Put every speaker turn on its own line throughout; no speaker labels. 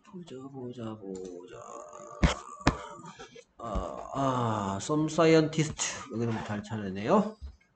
보자. some scientist. 여기는 잘 찾아내네요.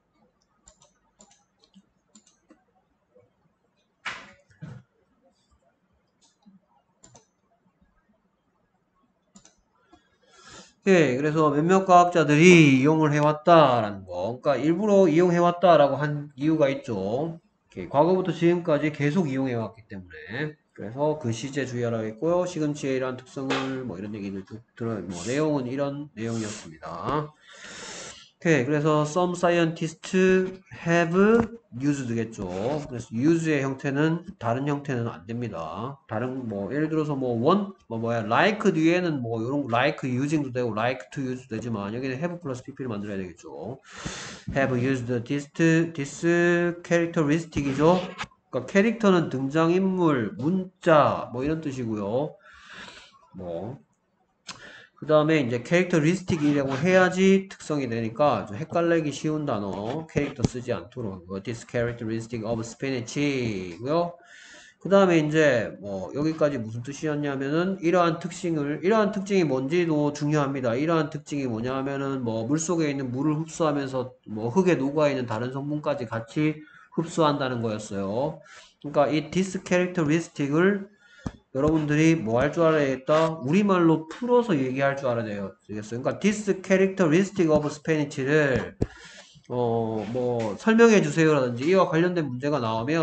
예, 그래서 몇몇 과학자들이 이용을 해왔다라는 거. 그러니까 일부러 이용해왔다라고 한 이유가 있죠. 과거부터 지금까지 계속 이용해왔기 때문에. 그래서 그 시제 주의하라고 했고요. 시금치의 이러한 특성을 뭐 이런 얘기를 들어요. 뭐 내용은 이런 내용이었습니다. 오케이, 그래서 some scientists have used겠죠. 그래서 use의 형태는 다른 형태는 안 됩니다. 다른 뭐 예를 들어서 뭐 want like 뒤에는 뭐 이런 like using도 되고 like to use도 되지만 여기는 have 플러스 pp를 만들어야 되겠죠. have used this characteristic이죠. 그러니까 캐릭터는 등장인물, 문자 뭐 이런 뜻이고요. 뭐 그 다음에 이제 캐릭터리스틱이라고 해야지 특성이 되니까 좀 헷갈리기 쉬운 단어 캐릭터 쓰지 않도록 한 거. This characteristic of spinach고요. 그 다음에 이제 뭐 여기까지 무슨 뜻이었냐면은 이러한 특징이 뭔지도 중요합니다. 이러한 특징이 뭐냐면은 뭐 물속에 있는 물을 흡수하면서 뭐 흙에 녹아있는 다른 성분까지 같이 흡수한다는 거였어요. 그러니까 이 this characteristic을 여러분들이 뭐 할 줄 알아야겠다? 우리말로 풀어서 얘기할 줄 알아야 되겠어요. 그러니까 this characteristic of Spanish를 뭐 설명해 주세요라든지 이와 관련된 문제가 나오면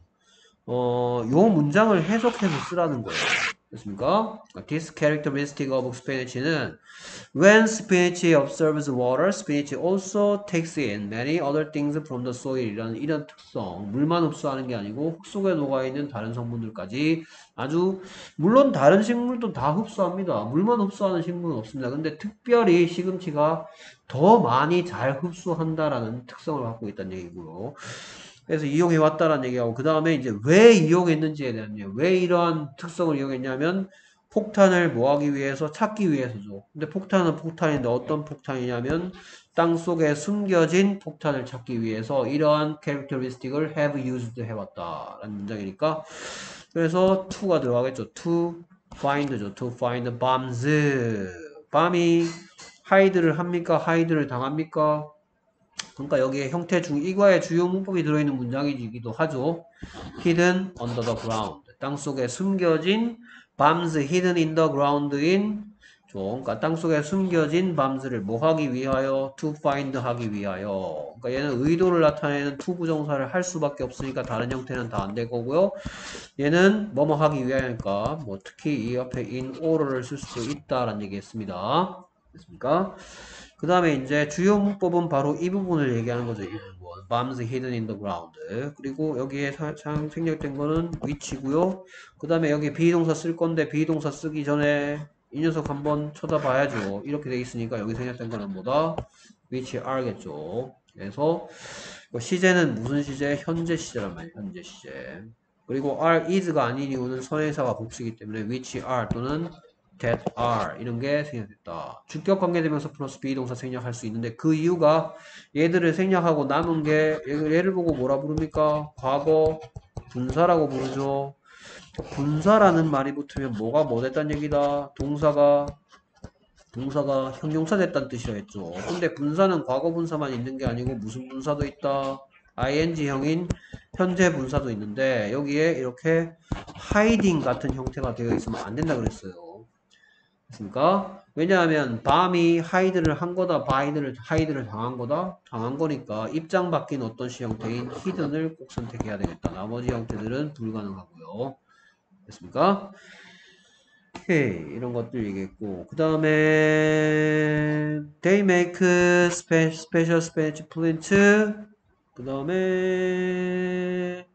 요 문장을 해석해서 쓰라는 거예요. 됐습니까? This characteristic of spinach는 When spinach observes water, spinach also takes in many other things from the soil. 이런 특성. 물만 흡수하는 게 아니고 흙 속에 녹아있는 다른 성분들까지 아주 물론 다른 식물도 다 흡수합니다. 물만 흡수하는 식물은 없습니다. 근데 특별히 시금치가 더 많이 잘 흡수한다라는 특성을 갖고 있다는 얘기고요. 그래서 이용해 왔다라는 얘기하고 그 다음에 이제 왜 이용했는지에 대한 얘기. 왜 이러한 특성을 이용했냐면 폭탄을 뭐하기 위해서 찾기 위해서죠. 근데 폭탄은 폭탄인데 어떤 폭탄이냐면 땅 속에 숨겨진 폭탄을 찾기 위해서 이러한 캐릭터리스틱을 have used 해왔다라는 문장이니까 그래서 to가 들어가겠죠. to find죠. to find bombs. 밤이 하이드를 합니까? 하이드를 당합니까? 그러니까 여기에 형태 중 이과의 주요 문법이 들어있는 문장이기도 하죠. hidden under the ground. 땅속에 숨겨진 bombs hidden in the ground인 그러니까 땅속에 숨겨진 bombs를 뭐 하기 위하여? to find 하기 위하여. 그러니까 얘는 의도를 나타내는 to 부정사를 할 수밖에 없으니까 다른 형태는 다 안 될 거고요. 얘는 뭐뭐 하기 위하여니까 뭐 특히 이 앞에 in order를 쓸 수 있다라는 얘기했습니다. 됐습니까? 그 다음에 이제 주요 문법은 바로 이 부분을 얘기하는 거죠. 이 부분. bombs hidden in the ground. 그리고 여기에 생략된 거는 which고요. 그 다음에 여기 비동사 쓸 건데 비동사 쓰기 전에 이 녀석 한번 쳐다봐야죠. 이렇게 돼 있으니까 여기 생략된 거는 뭐다? which are겠죠. 그래서 시제는 무슨 시제? 현재 시제란 말이에요. 현재 시제. 그리고 are is가 아닌 이유는 선행사가 복수이기 때문에 which are 또는 that are 이런 게 생략됐다. 주격 관계대명사 플러스 비동사 생략할 수 있는데 그 이유가 얘들을 생략하고 남은 게 얘를 보고 뭐라 부릅니까? 과거 분사라고 부르죠. 분사라는 말이 붙으면 뭐가 뭐 됐단 얘기다. 동사가 형용사 됐다는 뜻이라 했죠. 근데 분사는 과거 분사만 있는 게 아니고 무슨 분사도 있다. ing형인 현재 분사도 있는데 여기에 이렇게 hiding 같은 형태가 되어 있으면 안 된다 그랬어요. 그러니까 왜냐하면 밤이 하이드를 한 거다, 하이드를 당한 거니까 입장 바뀐 어떤 시 형태인 히든을 꼭 선택해야 되겠다. 나머지 형태들은 불가능하고요. 됐습니까? 오케이, 이런 것들 얘기했고 그 다음에 they make special spinach plant 그 다음에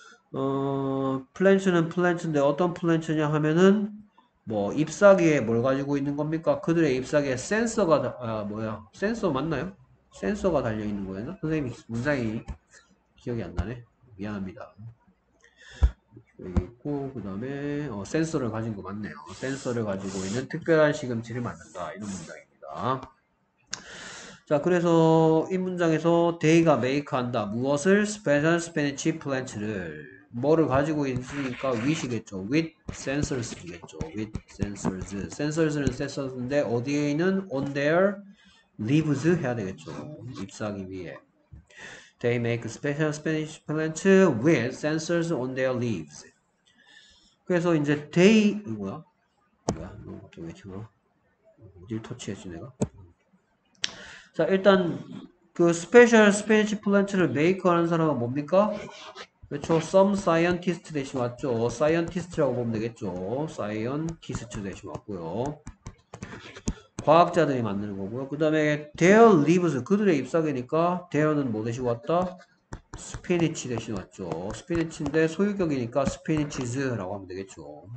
플랜츠는 플랜츠인데 어떤 플랜츠냐 하면은 뭐 잎사귀에 뭘 가지고 있는 겁니까? 그들의 잎사귀에 센서가 센서 맞나요? 센서가 달려 있는 거였나? 선생님이 문장이 기억이 안 나네. 미안합니다. 여기 있고 그 다음에 센서를 가진 거 맞네요. 센서를 가지고 있는 특별한 시금치를 만든다. 이런 문장입니다. 자, 그래서 이 문장에서 they가 make 한다. 무엇을? special spinach plant를 뭐를 가지고 있으니까 with이겠죠. with sensors겠죠. with sensors. sensors는 sensors인데 어디에 있는 on their leaves 해야 되겠죠. 잎사귀 위에. They make special Spanish plants with sensors on their leaves. 그래서 이제 they 뭐야? 너 갑자기 왜 튀어? 어딜 터치했지 내가? 자 일단 그 스페셜 스페니시 플랜트를 메이커 하는 사람은 뭡니까? 그렇죠. some scientist 대신 왔죠. scientist라고 보면 되겠죠. scientist 대신 왔고요. 과학자들이 만드는 거고요. 그 다음에 their leaves 그들의 잎사귀니까 their는 뭐 대신 왔다? 스피니치 대신 왔죠. 스피니치인데 소유격이니까 스피니치즈라고 하면 되겠죠.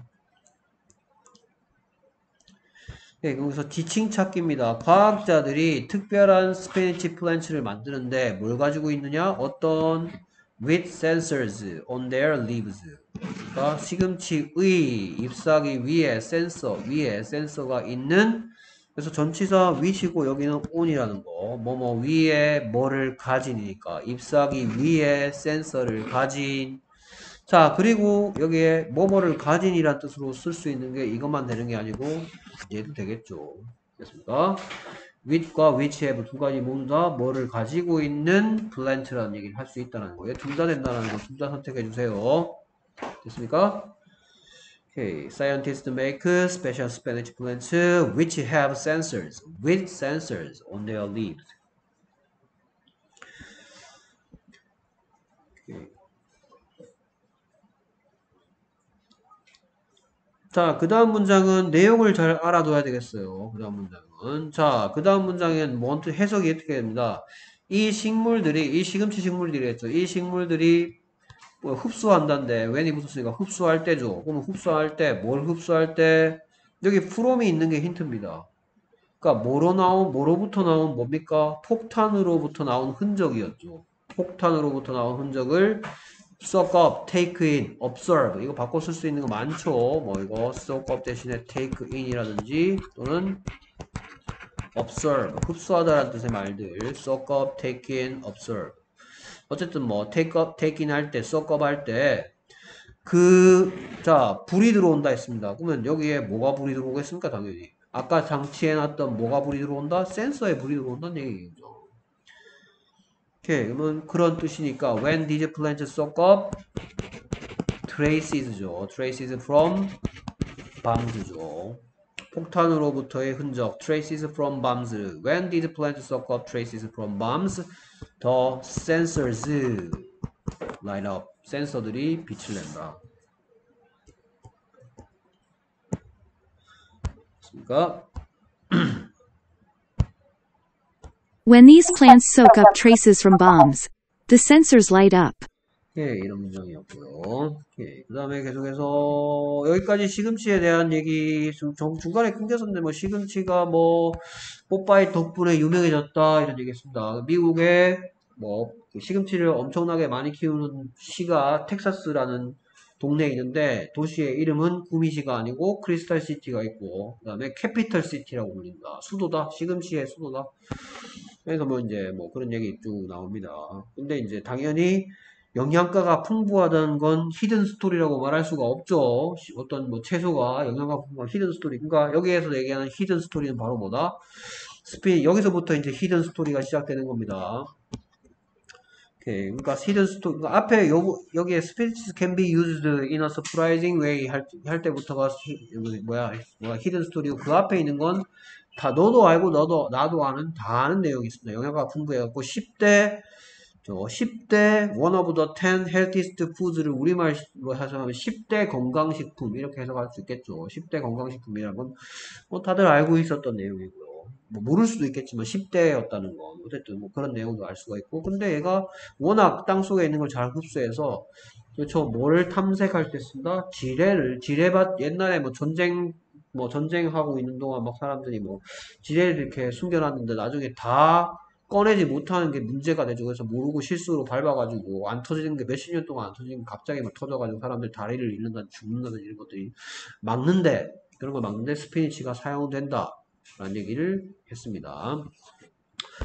네, 여기서 지칭 찾기입니다. 과학자들이 특별한 스피니치 플랜츠를 만드는데 뭘 가지고 있느냐? 어떤 with sensors on their leaves. 그러니까 시금치의 잎사귀 위에 센서가 있는 그래서 전치사 with이고 여기는 on이라는 거. 뭐뭐 위에 뭐를 가진이니까 잎사귀 위에 센서를 가진 자, 그리고 여기에 뭐뭐를 가진이란 뜻으로 쓸 수 있는 게 이것만 되는 게 아니고 얘도 되겠죠. 됐습니까? with과 which have 두 가지 모두 다 뭐를 가지고 있는 plant라는 얘기를 할 수 있다는 거예요. 둘 다 된다는 거, 둘 다 선택해 주세요. 됐습니까? Okay. Scientists make special Spanish plants which have sensors, with sensors on their leaves. Okay. 자, 그 다음 문장은 내용을 잘 알아둬야 되겠어요. 그 다음 문장은. 자, 그 다음 문장엔 뭐 해석이 어떻게 됩니다. 이 식물들이, 이 시금치 식물들이 했죠. 이 식물들이 뭐 흡수한다는데, when이 붙었으니까 흡수할 때죠. 그러면 흡수할 때, 뭘 흡수할 때, 여기 from이 있는 게 힌트입니다. 그러니까 뭐로부터 나온 뭡니까? 폭탄으로부터 나온 흔적이었죠. 폭탄으로부터 나온 흔적을 soak up, take in, observe 이거 바꿔 쓸 수 있는 거 많죠. 뭐 이거 soak up 대신에 take in이라든지 또는 observe 흡수하다라는 뜻의 말들 soak up, take in, observe 어쨌든 뭐 take in 할 때, soak up 할 때 자 불이 들어온다 했습니다. 그러면 여기에 뭐가 불이 들어오겠습니까? 당연히 아까 장치해놨던 뭐가 불이 들어온다? 센서에 불이 들어온다는 얘기죠. 오케이 그러면 그런 뜻이니까 when these plants soak up traces죠. traces from bombs죠. 폭탄으로부터의 흔적 traces from bombs. When did plants soak up traces from bombs? The sensors light up. 센서들이 빛을 낸다. 그러니까
When these plants soak up traces from bombs, the sensors light up.
예, 이런 문장이었고요. 예, 그 다음에 계속해서 여기까지 시금치에 대한 얘기 중간에 끊겼었는데 뭐 시금치가 뭐 뽀빠이 덕분에 유명해졌다 이런 얘기했습니다. 미국에 뭐 시금치를 엄청나게 많이 키우는 시가 텍사스라는 동네에 있는데 도시의 이름은 구미시가 아니고 크리스탈 시티가 있고 그 다음에 캐피털 시티라고 불립니다. 수도다. 시금치의 수도다. 그래서 뭐 이제 뭐 그런 얘기 쭉 나옵니다. 근데 이제 당연히 영양가가 풍부하다는 건 히든 스토리라고 말할 수가 없죠. 어떤 뭐 채소가 영양가 풍부한 히든 스토리. 그러니까 여기에서 얘기하는 히든 스토리는 바로 뭐다? 여기서부터 이제 히든 스토리가 시작되는 겁니다. 오케이. 그러니까 히든 스토리. 그러니까 앞에 여기에 speeches can be used in a surprising way 할 때부터가 히든 스토리고 그 앞에 있는 건 다 너도 알고 나도 아는 다 아는 내용이 있습니다. 영양가가 풍부해갖고 10대 one of the 10 healthiest foods를 우리말로 해석하면 10대 건강식품 이렇게 해석할 수 있겠죠. 10대 건강식품이라는 건 뭐 다들 알고 있었던 내용이고요. 뭐 모를 수도 있겠지만 10대였다는 건 어쨌든 뭐 그런 내용도 알 수가 있고 근데 얘가 워낙 땅속에 있는 걸 잘 흡수해서 그렇죠. 뭐를 탐색할 때 쓴다? 지뢰밭 옛날에 뭐 전쟁하고 있는 동안 막 사람들이 뭐 지뢰를 이렇게 숨겨놨는데 나중에 다 꺼내지 못하는 게 문제가 되죠. 그래서 모르고 실수로 밟아가지고 안 터지는 게 몇십 년 동안 안 터지는 게 갑자기 막 터져가지고 사람들 다리를 잃는다든지 죽는다든지 이런 것들이 그런 걸 막는데 스피니치가 사용된다 라는 얘기를 했습니다.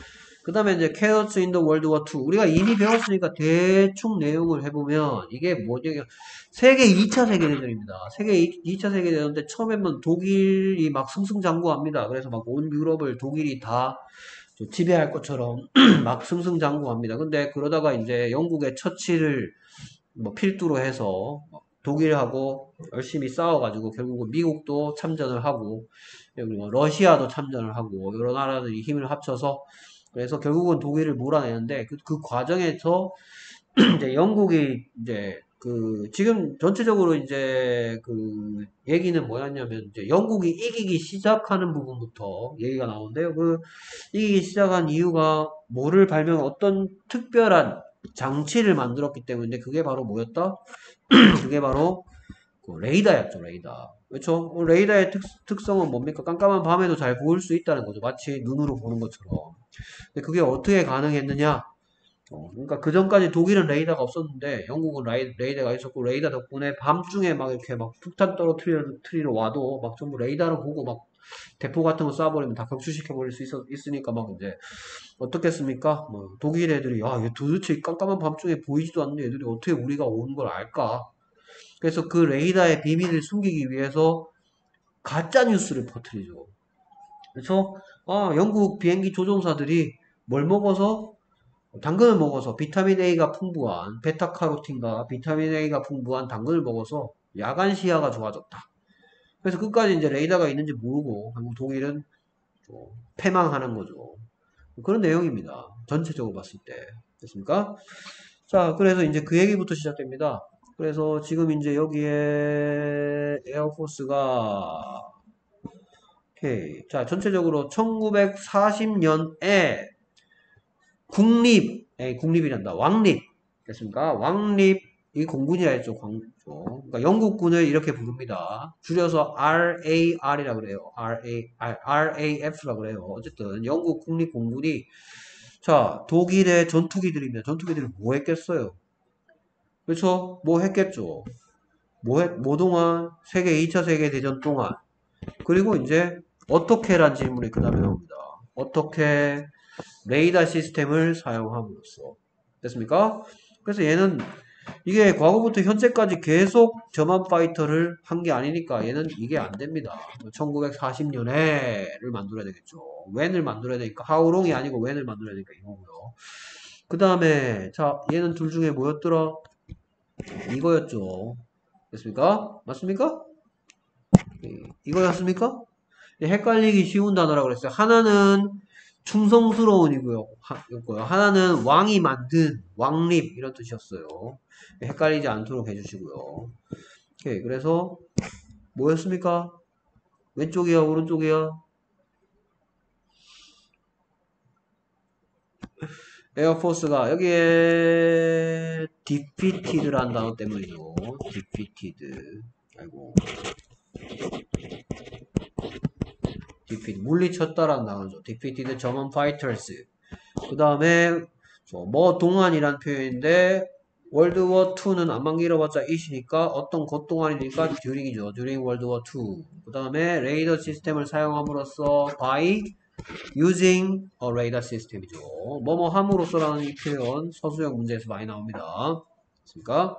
그 다음에 이제 chaos in the World War II. 우리가 이미 배웠으니까 대충 내용을 해보면 이게 뭐죠? 세계 2차 세계대전입니다. 세계 2차 세계대전 때 처음에는 독일이 막 승승장구합니다. 그래서 막 온 유럽을 독일이 다 지배할 것처럼 막 승승장구합니다. 근데 그러다가 이제 영국의 처치를 뭐 필두로 해서 독일하고 열심히 싸워가지고 결국은 미국도 참전을 하고 그리고 러시아도 참전을 하고 여러 나라들이 힘을 합쳐서 그래서 결국은 독일을 몰아내는데 그 과정에서 이제 영국이 이제 지금 전체적으로 이제 얘기는 뭐였냐면 이제 영국이 이기기 시작하는 부분부터 얘기가 나오는데요. 이기기 시작한 이유가 뭐를 어떤 특별한 장치를 만들었기 때문에 그게 바로 뭐였다? 그게 바로 레이더였죠, 레이더. 그렇죠? 레이더의 특성은 뭡니까? 깜깜한 밤에도 잘 보일 수 있다는 거죠. 마치 눈으로 보는 것처럼. 근데 그게 어떻게 가능했느냐? 그러니까 그 전까지 독일은 레이더가 없었는데 영국은 레이더가 있었고 레이더 덕분에 밤중에 막 이렇게 막 폭탄 떨어뜨리러 와도 막 전부 레이더로 보고 막 대포 같은 거 쏴버리면 다 격추시켜 버릴 수 있으니까 막 이제 어떻겠습니까? 뭐 독일 애들이 야 이게 도대체 깜깜한 밤중에 보이지도 않는 애들이 어떻게 우리가 오는 걸 알까? 그래서 그 레이더의 비밀을 숨기기 위해서 가짜 뉴스를 퍼뜨리죠. 그래서 영국 비행기 조종사들이 뭘 먹어서 당근을 먹어서 비타민 A가 풍부한 베타카로틴과 비타민 A가 풍부한 당근을 먹어서 야간 시야가 좋아졌다. 그래서 끝까지 이제 레이더가 있는지 모르고 결국 독일은 패망하는 거죠. 그런 내용입니다. 전체적으로 봤을 때. 됐습니까? 자, 그래서 이제 그 얘기부터 시작됩니다. 그래서 지금 이제 여기에 에어포스가 오케이. 자, 전체적으로 1940년에 국립이란다. 왕립. 됐습니까? 왕립이 공군이라 했죠. 그러니까 영국군을 이렇게 부릅니다. 줄여서 RAR이라고 그래요. RAF라고 그래요. 어쨌든 영국 국립공군이 자, 독일의 전투기들입니다. 전투기들이 뭐 했겠어요? 그렇죠? 뭐 했겠죠? 뭐 동안? 세계 2차 세계대전 동안. 그리고 이제 어떻게란 질문이 그 다음에 나옵니다. 어떻게 레이더 시스템을 사용함으로써. 됐습니까? 그래서 얘는 이게 과거부터 현재까지 계속 저만 파이터를 한 게 아니니까 얘는 이게 안 됩니다. 1940년에를 만들어야 되겠죠. when을 만들어야 되니까 how long이 아니고 when을 만들어야 되니까 이거고요. 그 다음에 자 얘는 둘 중에 뭐였더라? 이거였죠. 됐습니까? 맞습니까? 이거였습니까? 헷갈리기 쉬운 단어라고 그랬어요. 하나는 충성스러운이고요. 하나는 왕이 만든 왕립 이런 뜻이었어요. 헷갈리지 않도록 해주시고요. 오케이. 그래서 뭐였습니까? 왼쪽이야, 오른쪽이야? 에어포스가 여기에 defeated라는 단어 때문이죠. defeated. 아이고. defeat 물리쳤다라는 단어죠. defeated German fighters. 그 다음에 뭐 동안이란 표현인데 월드워 2는 안만 길어봤자 it이니까 어떤 것 동안이니까 during이죠. during World War II. 그 다음에 레이더 시스템을 사용함으로써 by using a radar system이죠. 뭐뭐 함으로써라는 이 표현 서술형 문제에서 많이 나옵니다. 됐습니까?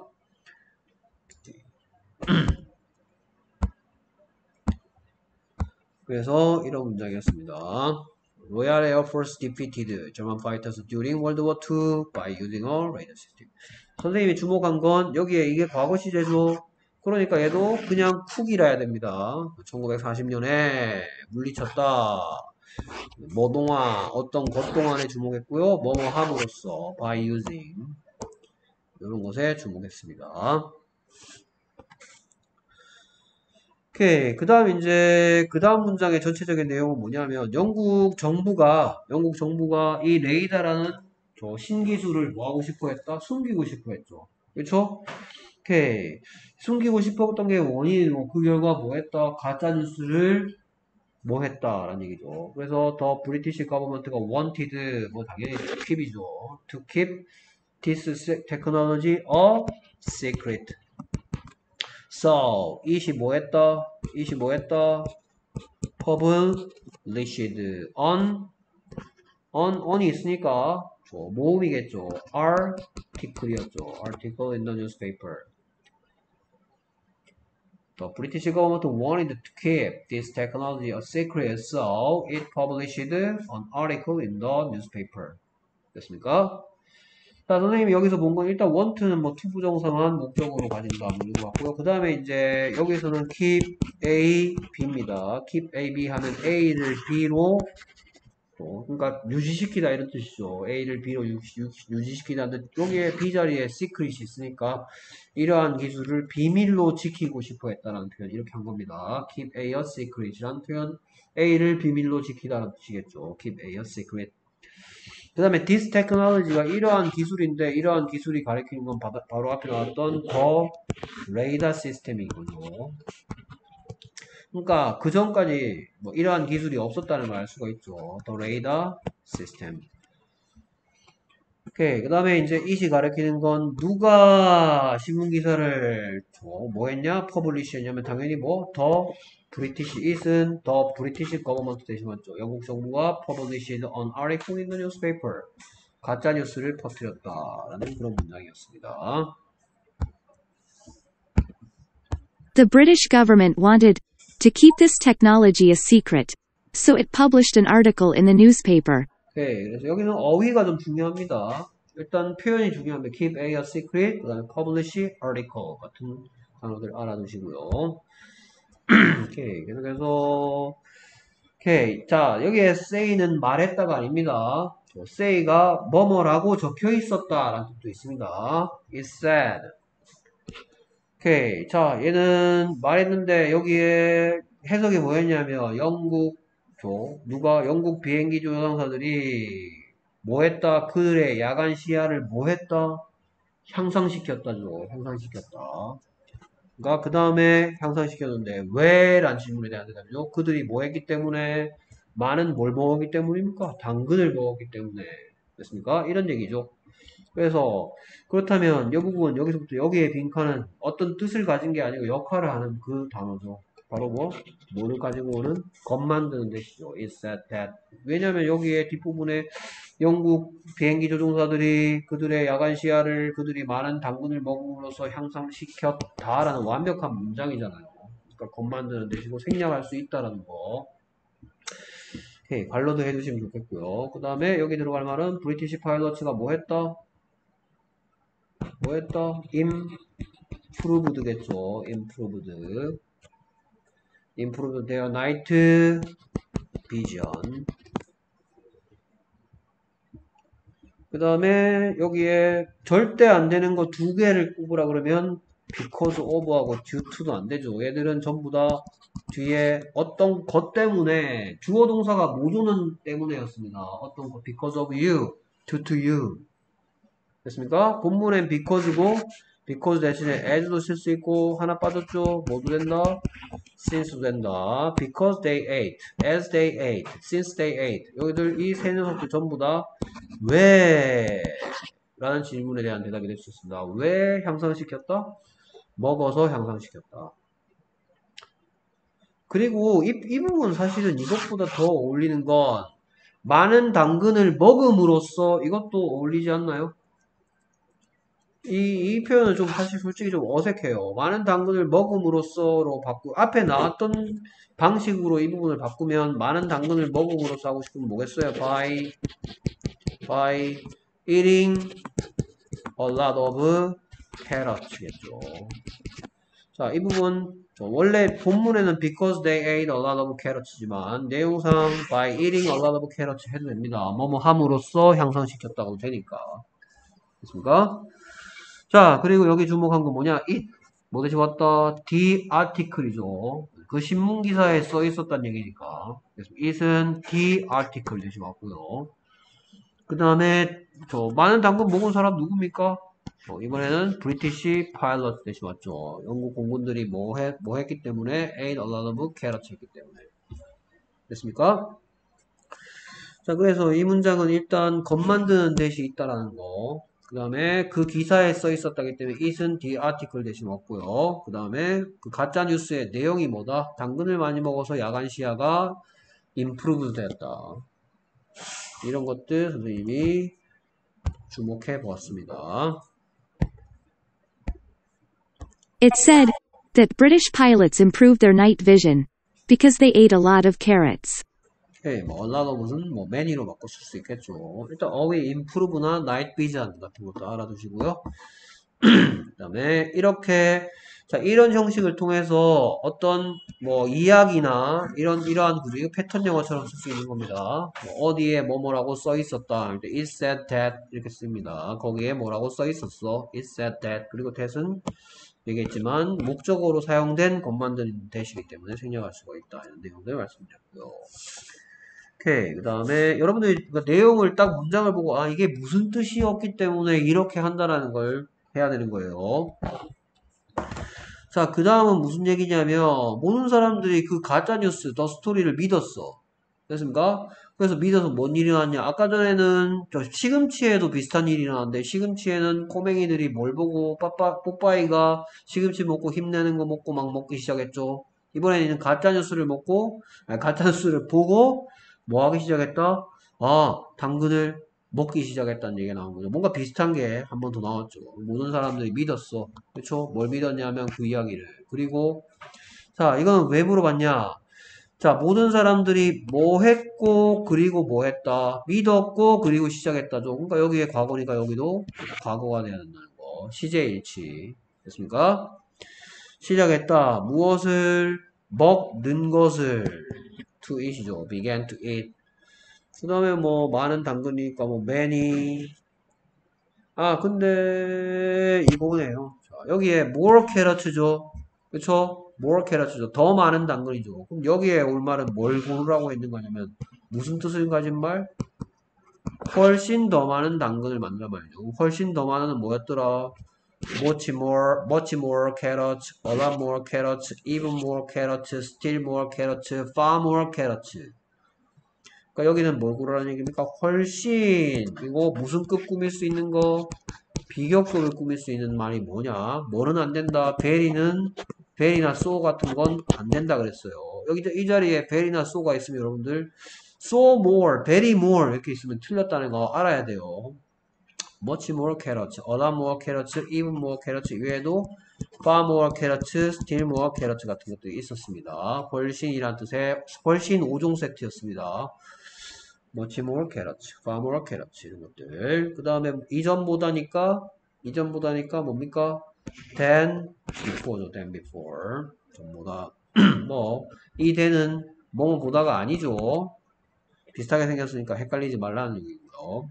그래서 이런 문장이었습니다. Royal Air Force defeated German fighters during World War II by using a radar system. 선생님이 주목한 건 여기에 이게 과거 시제죠. 그러니까 얘도 그냥 쿡이라 해야 됩니다. 1940년에 물리쳤다. 뭐 동안 어떤 것 동안에 주목했고요. 뭐뭐 함으로써 by using 이런 것에 주목했습니다. 오케이. 그 다음 문장의 전체적인 내용은 뭐냐면, 영국 정부가 이 레이더라는 저 신기술을 뭐 하고 싶어 했다? 숨기고 싶어 했죠. 그쵸? 오케이. 숨기고 싶어 했던 게 원인이고, 그 결과 뭐 했다? 가짜뉴스를 뭐 했다? 라는 얘기죠. 그래서 더 브리티시 거버먼트가 wanted, 뭐 당연히 to keep이죠. to keep this technology a secret. So, it이 뭐 했다? published on on이 있으니까 모음이겠죠. article이었죠. article in the newspaper. The British government wanted to keep this technology a secret, so it published an article in the newspaper. 됐습니까? 자, 선생님이 여기서 본 건 일단 want는 뭐 to 부정사만 목적으로 가진다. 뭐 이거 같고요. 그 다음에 이제 여기서는 keep A, B입니다. keep A, B 하면 A를 B로 그러니까 유지시키다 이런 뜻이죠. A를 B로 유지시키다는데 여기에 B 자리에 secret이 있으니까 이러한 기술을 비밀로 지키고 싶어 했다는 표현 이렇게 한 겁니다. keep A a secret이라는 표현 A를 비밀로 지키다는 뜻이겠죠. keep A a secret. 그 다음에 this technology가 이러한 기술인데 이러한 기술이 가리키는 건 바로 앞에 나왔던 the radar system이거든요. 그러니까 그 전까지 뭐 이러한 기술이 없었다는 걸 알 수가 있죠. The radar system. 오케이. 그 다음에 이제 이시 가리키는 건 누가 신문 기사를 뭐 했냐? 퍼블리시 했냐면 당연히 뭐 the British isn't the British government 대신 맞죠. 영국 정부가 published an article in the newspaper. 가짜 뉴스를 퍼뜨렸다라는 그런 문장이었습니다.
The British government wanted to keep this technology a secret, so it published an article in the newspaper.
오케이. 그래서 여기는 어휘가 좀 중요합니다. 일단 표현이 중요합니다. keep A secret, 그 다음에 publish article 같은 단어들 알아두시고요. 오케이. 그래서 오케이. 자, 여기에 say는 말했다가 아닙니다. say가 뭐뭐라고 적혀 있었다라는 뜻도 있습니다. it said. 오케이. 자, 얘는 말했는데 여기에 해석이 뭐였냐면 영국 영국 비행기 조종사들이 뭐 했다? 그들의 야간 시야를 뭐 했다? 향상시켰다죠. 향상시켰다. 그러니까 그 다음에 향상시켰는데 왜? 라는 질문에 대한 대답이죠. 그들이 뭐 했기 때문에? 많은 뭘 먹었기 때문입니까? 당근을 먹었기 때문에. 됐습니까? 이런 얘기죠. 그래서 그렇다면 이 부분 여기서부터 여기에 빈칸은 어떤 뜻을 가진 게 아니고 역할을 하는 그 단어죠. 바로 뭐를 가지고 오는 것 만드는 뜻이죠. It said that. 왜냐하면 여기에 뒷부분에 영국 비행기 조종사들이 그들의 야간 시야를 그들이 많은 당근을 먹음으로써 향상시켰다라는 완벽한 문장이잖아요. 그러니까 것 만드는 뜻이고 생략할 수 있다라는 거. 오케이, 관로도 해주시면 좋겠고요. 그 다음에 여기 들어갈 말은 브리티시 파일럿츠가 뭐 했다? improved겠죠. improved their night vision. 그 다음에 여기에 절대 안 되는 거 두 개를 꼽으라 그러면 because of하고 due to도 안 되죠. 얘들은 전부 다 뒤에 어떤 것 때문에 주어 동사가 모조는 때문에였습니다. 어떤 것 because of you, due to you. 됐습니까? 본문엔 because고 because 대신에 as도 쓸 수 있고 하나 빠졌죠? 뭐도 된다? since도 된다. because they ate, as they ate, since they ate. 여기들 이 세 녀석들 전부 다 왜? 라는 질문에 대한 대답이 될 수 있습니다. 왜 향상시켰다? 먹어서 향상시켰다. 그리고 이 부분 사실은 이것보다 더 어울리는 건 많은 당근을 먹음으로써 이것도 어울리지 않나요? 이 표현은 좀 사실 솔직히 좀 어색해요. 많은 당근을 먹음으로써로 앞에 나왔던 방식으로 이 부분을 바꾸면 많은 당근을 먹음으로써 하고 싶으면 뭐겠어요? by eating a lot of carrots겠죠. 자, 이 부분 원래 본문에는 because they ate a lot of carrots지만 내용상 by eating a lot of carrots 해도 됩니다. 뭐뭐 함으로써 향상시켰다고 되니까. 됐습니까? 자, 그리고 여기 주목한 건 뭐냐? it 뭐 대신 왔다? the article이죠. 그 신문 기사에 써 있었단 얘기니까. 그래서 it은 the article 대신 왔고요. 그 다음에 많은 당근 먹은 사람 누굽니까? 이번에는 브리티시 파일럿 대신 왔죠. 영국 공군들이 뭐 했기 때문에 ate a lot of carrots 했기 때문에. 됐습니까? 자, 그래서 이 문장은 일단 겉 만드는 대시 있다라는 거. 그 다음에 그 기사에 써 있었다기 때문에 it은 the article 대신 왔고요. 그 다음에 그 가짜 뉴스의 내용이 뭐다? 당근을 많이 먹어서 야간 시야가 improved 되었다. 이런 것들 선생님이 주목해 보았습니다.
It said that British pilots improved their night vision because they ate a lot of carrots.
오케이, 뭐 얼라더봇은 뭐 many로 바꿔 쓸 수 있겠죠. 일단 어휘 improve나 night vision 같은 것도 알아두시고요. 그 다음에 이렇게 자 이런 형식을 통해서 어떤 뭐 이야기나 이러한 구조 이거 패턴 영어처럼 쓸 수 있는 겁니다. 뭐 어디에 뭐뭐라고 써 있었다. it said that 이렇게 씁니다. 거기에 뭐라고 써 있었어. it said that 그리고 that은 얘기했지만 목적어로 사용된 것만들이 that이기 때문에 생략할 수가 있다. 이런 내용들 말씀드렸고요. 오케이. 그 다음에 여러분들이 그 내용을 딱 문장을 보고 아 이게 무슨 뜻이었기 때문에 이렇게 한다라는 걸 해야 되는 거예요. 자, 그 다음은 무슨 얘기냐면 모든 사람들이 그 가짜뉴스, 더 스토리를 믿었어. 됐습니까? 그래서 믿어서 뭔 일이 일어났냐? 아까 전에는 저 시금치에도 비슷한 일이 일어났는데 시금치에는 꼬맹이들이 뭘 보고 뽀빠이가 시금치 먹고 힘내는 거 먹고 막 먹기 시작했죠. 이번에는 가짜뉴스를 가짜뉴스를 보고 뭐 하기 시작했다? 아, 당근을 먹기 시작했다는 얘기가 나온 거죠. 뭔가 비슷한 게 한 번 더 나왔죠. 모든 사람들이 믿었어. 그렇죠? 뭘 믿었냐면 그 이야기를. 그리고 자, 이건 왜 물어봤냐? 자, 모든 사람들이 뭐 했고 그리고 뭐 했다. 믿었고 그리고 시작했다죠. 그러니까 여기에 과거니까 여기도 과거가 돼야 된다는 거. 시제 일치. 됐습니까? 시작했다. 무엇을 먹는 것을 to eat이죠. began to eat. 그 다음에 뭐 많은 당근이니까 뭐 many. 아 근데 이거네요. 자, 여기에 more carrots죠. 그쵸? more carrots죠. 더 많은 당근이죠. 그럼 여기에 올 말은 뭘 고르라고 있는 거냐면 무슨 뜻을 가진 말? 훨씬 더 많은 당근을 만들어 말이죠. 훨씬 더 많은 뭐였더라? much more carrots, a lot more carrots, even more carrots, still more carrots, far more carrots. 그러니까 여기는 뭘 고르라는 얘기입니까? 훨씬. 그리고 무슨 급 꾸밀 수 있는 거? 비교급을 꾸밀 수 있는 말이 뭐냐? 뭐는 안 된다. 베리나 so 같은 건 안 된다 그랬어요. 여기 이 자리에 베리나 so가 있으면 여러분들 so more, very more 이렇게 있으면 틀렸다는 거 알아야 돼요. much more carrots, a lot more carrots, even more carrots 이외에도 far more carrots, still more carrots 같은 것들이 있었습니다. 훨씬이란 뜻의 훨씬 5종 세트였습니다. much more carrots, far more carrots 이런 것들. 그 다음에 이전보다니까 뭡니까? than before죠. than before. 전보다 뭐 이 than은 뭐보다가 아니죠. 비슷하게 생겼으니까 헷갈리지 말라는 얘기고요.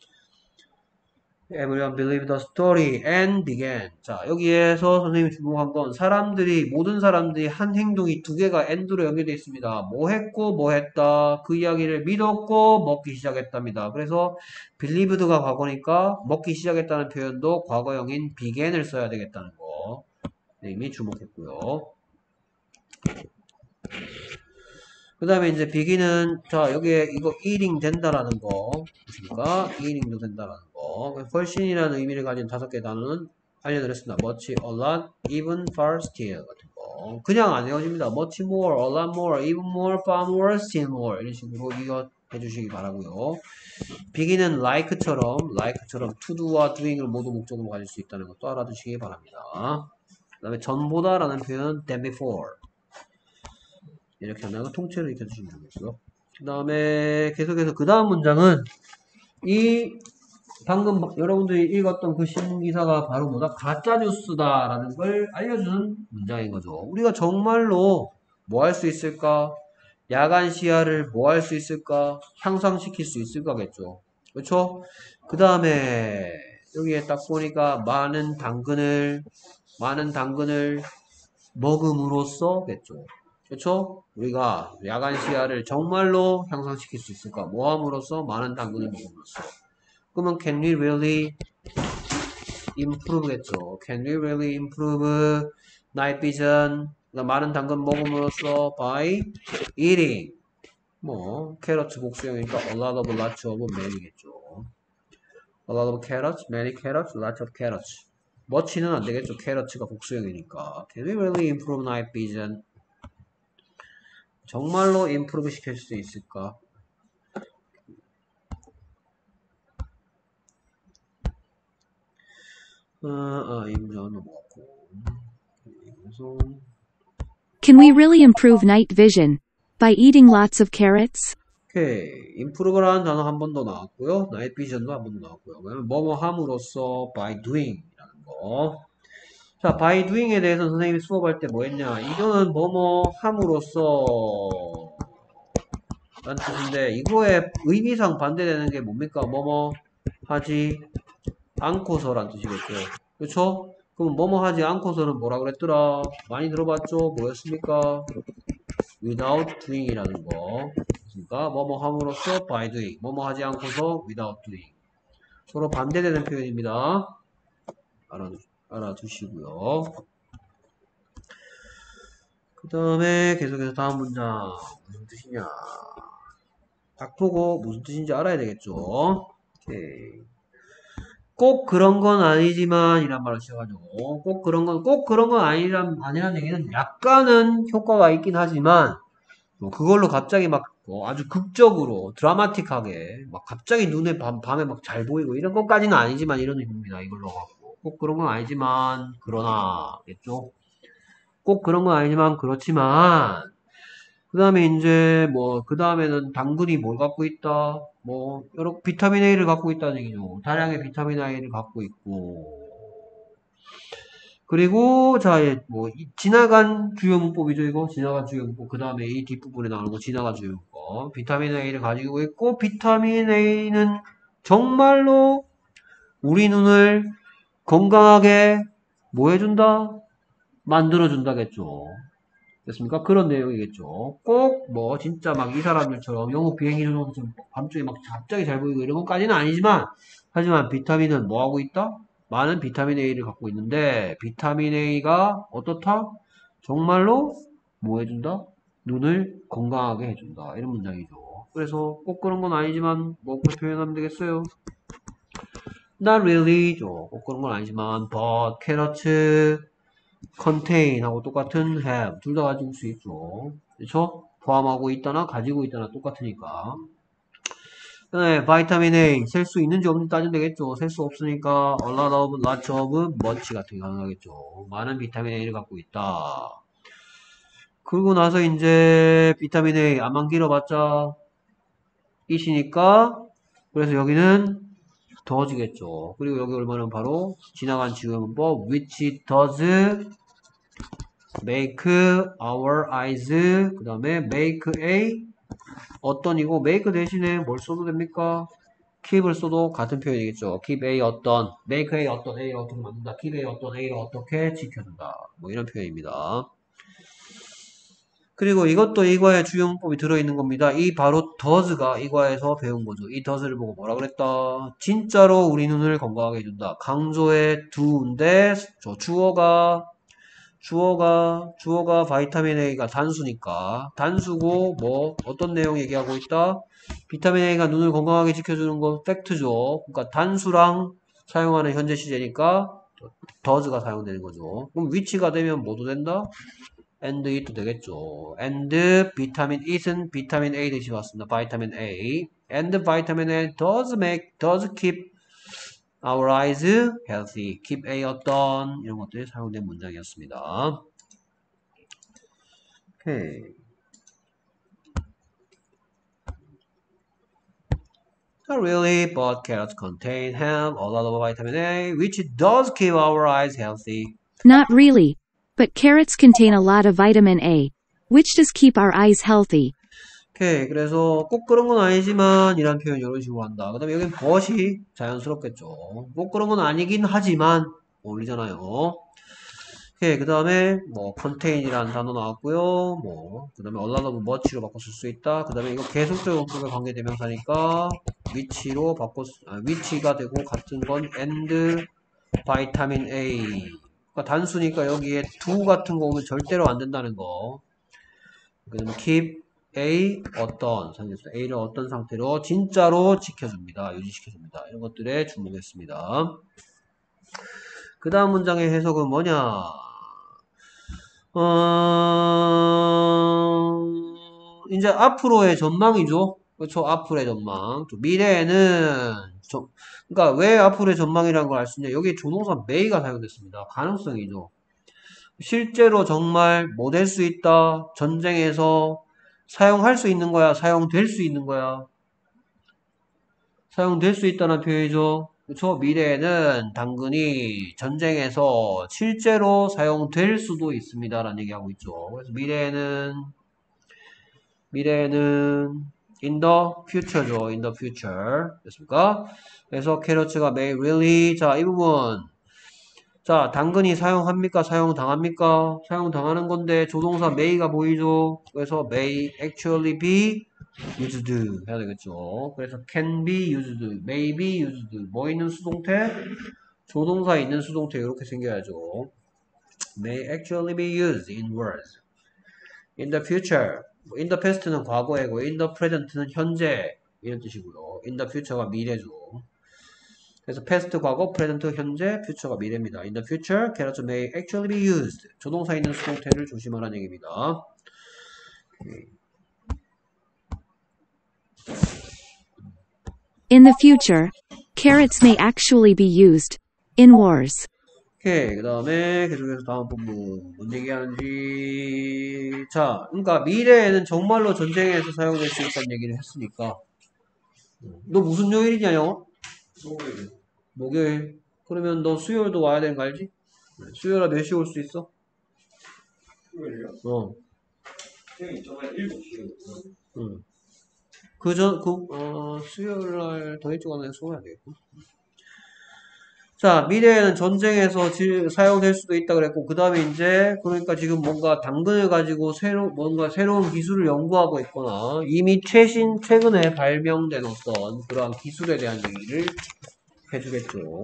Everyone believed the story and began. 자, 여기에서 선생님이 주목한 건 모든 사람들이 한 행동이 두 개가 and로 연결되어 있습니다. 뭐 했고 뭐 했다. 그 이야기를 믿었고 먹기 시작했답니다. 그래서 believed가 과거니까 먹기 시작했다는 표현도 과거형인 began을 써야 되겠다는 거. 선생님이 주목했고요. 그 다음에 이제 begin은 자 여기에 이거 eating 된다라는 거 보십니까? eating도 된다라는 거 훨씬이라는 의미를 가진 5개 단어는 알려드렸습니다. much, a lot, even, far, still 같은 거 그냥 안 외워집니다. much more, a lot more, even more, far more, still more 이런 식으로 이거 해주시기 바라고요. begin은 like처럼 to do와 doing을 모두 목적으로 가질 수 있다는 것도 알아두시기 바랍니다. 그 다음에 전보다 라는 표현은 than before 이렇게 한다는 통째로 익혀주시면 되겠고요. 그 다음에 계속해서 그 다음 문장은 이 방금 여러분들이 읽었던 그 신문기사가 바로 뭐다? 가짜뉴스다 라는 걸 알려주는 문장인 거죠. 우리가 정말로 뭐 할 수 있을까? 야간 시야를 뭐 할 수 있을까? 향상시킬 수 있을까겠죠. 그렇죠? 그 다음에 여기에 딱 보니까 많은 당근을 먹음으로써겠죠. 그렇죠? 우리가 야간 시야를 정말로 향상시킬 수 있을까? 뭐 함으로써? 많은 당근을 먹음으로써. 그러면 can we really improve겠죠. Can we really improve night vision? 많은 당근 먹음으로써 by eating. 뭐 carrots 복수형이니까 a lot of, lots of, many겠죠. A lot of carrots, many carrots, lots of carrots. much는 안 되겠죠. carrots가 복수형이니까. Can we really improve night vision? 정말로 improve 시킬 수 있을까? 이 문장은 넘어갔고. 그래서,
Can we really improve night vision by eating lots of carrots?
오케이. improve라는 단어 한 번 더 나왔고요. 나이트 비전도 한 번 더 나왔고요. 그러면 뭐뭐 함으로써 by doing이라는 거. 자, by doing에 대해서 선생님이 수업할 때 뭐 했냐? 이거는 뭐뭐 함으로써 라는 뜻인데 이거의 의미상 반대되는 게 뭡니까? 뭐뭐 하지 않고서란 뜻이겠죠. 그렇죠? 그럼 뭐뭐 하지 않고서는 뭐라 그랬더라? 많이 들어봤죠? 뭐였습니까? without doing이라는 거. 그러니까 뭐뭐 함으로써 by doing. 뭐뭐 하지 않고서 without doing. 서로 반대되는 표현입니다. 알아두시고요. 그 다음에 계속해서 다음 문장 무슨 뜻이냐? 딱 보고 무슨 뜻인지 알아야 되겠죠. 오케이. 꼭 그런 건 아니지만 이란 말을 써가지고 꼭 그런 건 아니란 얘기는 약간은 효과가 있긴 하지만 뭐 그걸로 갑자기 막 아주 극적으로 드라마틱하게 막 갑자기 눈에 밤에 막 잘 보이고 이런 것까지는 아니지만 이런 의미입니다. 이걸로 갖고 꼭 그런 건 아니지만 그러나 겠죠. 꼭 그런 건 아니지만 그렇지만 그 다음에 이제 뭐 그 다음에는 당근이 뭘 갖고 있다 뭐 여러 비타민 A를 갖고 있다는 얘기죠. 다량의 비타민 A를 갖고 있고 그리고 자, 뭐 지나간 주요 문법이죠. 이거 지나간 주요 문법. 그 다음에 이 뒷부분에 나오는 거 지나간 주요 문법. 비타민 A를 가지고 있고 비타민 A는 정말로 우리 눈을 건강하게 뭐 해준다? 만들어준다겠죠. 됐습니까? 그런 내용이겠죠. 꼭 뭐 진짜 막 이 사람들처럼 영국 비행기처럼 밤중에 막 갑자기 잘 보이고 이런 것까지는 아니지만 하지만 비타민은 뭐 하고 있다? 많은 비타민 A를 갖고 있는데 비타민 A가 어떻다? 정말로 뭐 해준다? 눈을 건강하게 해준다. 이런 문장이죠. 그래서 꼭 그런 건 아니지만 뭐 그렇게 표현하면 되겠어요? Not really죠. 꼭 그런 건 아니지만 but carrots contain 하고 똑같은 have 둘 다 가지고 수 있죠. 그렇죠? 포함하고 있다나 가지고 있다나 똑같으니까. 네, 바이타민 A 셀 수 있는지 없는지 따지면 되겠죠. 셀 수 없으니까 a lot of, lots of, much 같은 게 가능하겠죠. 많은 비타민 A를 갖고 있다. 그러고 나서 이제 비타민 A 안만 길어봤자 이시니까 그래서 여기는 더지겠죠. 그리고 여기 얼마는 바로 지나간 지우문법 which does make our eyes 그 다음에 make a 어떤이고 make 대신에 뭘 써도 됩니까? keep을 써도 같은 표현이겠죠. keep a 어떤 make a 어떤 a를 어떻게 만든다. keep a 어떤 a를 어떻게 지켜준다. 뭐 이런 표현입니다. 그리고 이것도 이과의 주요 문법이 들어있는 겁니다. 이 바로 does가 이과에서 배운 거죠. 이 does를 보고 뭐라 그랬다? 진짜로 우리 눈을 건강하게 해준다. 강조의 do인데 저 주어가 바이타민 A가 단수니까 단수고 뭐 어떤 내용 얘기하고 있다? 비타민 A가 눈을 건강하게 지켜주는 건 팩트죠. 그러니까 단수랑 사용하는 현재 시제니까 does가 사용되는 거죠. 그럼 which가 되면 뭐도 된다? and it도 되겠죠. and 비타민 it은 비타민 A 대신 왔습니다. 바이타민 A and vitamin A does keep our eyes healthy. keep A 어떤 이런 것들이 사용된 문장이었습니다. 오케이. Not really, but carrots contain ham, a lot of vitamin A, which does keep our eyes healthy.
Not really. But carrots contain a lot of vitamin A, which does keep our eyes healthy.
오케이. 그래서 꼭 그런 건 아니지만 이란 표현 이런 식으로 한다. 그 다음에 여긴 but이 자연스럽겠죠. 꼭 그런 건 아니긴 하지만 어울리잖아요. 오케이. 그 다음에 뭐 contain이라는 단어 나왔고요. 뭐 그 다음에 a lot of much로 바꿔 쓸 수 있다. 그 다음에 이거 계속적 용법의 관계대명사니까 which가 되고 같은 건 and vitamin A. 그러니까 단수니까 여기에 do 같은 거 오면 절대로 안 된다는 거. 그 다음에 keep A 어떤 상태에서 A를 어떤 상태로 진짜로 지켜줍니다. 유지시켜줍니다. 이런 것들에 주목했습니다. 그 다음 문장의 해석은 뭐냐? 이제 앞으로의 전망이죠. 그렇죠? 앞으로의 전망. 또 미래에는 그러니까 왜 앞으로의 전망이라는 걸 알 수 있냐? 여기 조동사 may가 사용됐습니다. 가능성이죠. 실제로 정말 뭐 될 수 있다. 전쟁에서 사용할 수 있는 거야. 사용될 수 있는 거야. 사용될 수 있다는 표현이죠. 그렇죠? 미래에는 당근이 전쟁에서 실제로 사용될 수도 있습니다. 라는 얘기하고 있죠. 그래서 미래에는 in the future죠. in the future. 됐습니까? 그래서 캐럿츠가 may really. 자, 이 부분. 자, 당근이 사용합니까? 사용당합니까? 사용당하는 건데 조동사 may가 보이죠? 그래서 may actually be used 해야 되겠죠. 그래서 can be used, may be used. 뭐 있는 수동태? 조동사 있는 수동태 이렇게 생겨야죠. may actually be used in words. in the future. in the past는 과거이고 in the present는 현재 이런 뜻이고요. in the future가 미래죠. 그래서 past 과거, present 현재, future가 미래입니다. in the future, carrots may actually be used. 조동사 있는 수동태를 조심하라는 얘기입니다.
In the future, carrots may actually be used in wars.
오케이. 그 다음에 계속해서 다음 부분. 뭔 얘기하는지. 자, 그러니까 미래에는 정말로 전쟁에서 사용될 수 있다는 얘기를 했으니까. 너 무슨 요일이냐, 영어? 목요일. 그러면 너 수요일도 와야 되는 거 알지? 수요일에 몇 시에 올 수 있어?
수요일이요?
어.
형이 저번에 7시에
응. 수요일 날 더 일찍 와서 수고해야 되겠고. 자, 미래에는 전쟁에서 사용될 수도 있다 그랬고, 그 다음에 이제, 그러니까 지금 뭔가 당근을 가지고 뭔가 새로운 기술을 연구하고 있거나, 이미 최근에 발명된 어떤 그러한 기술에 대한 얘기를 해주겠죠.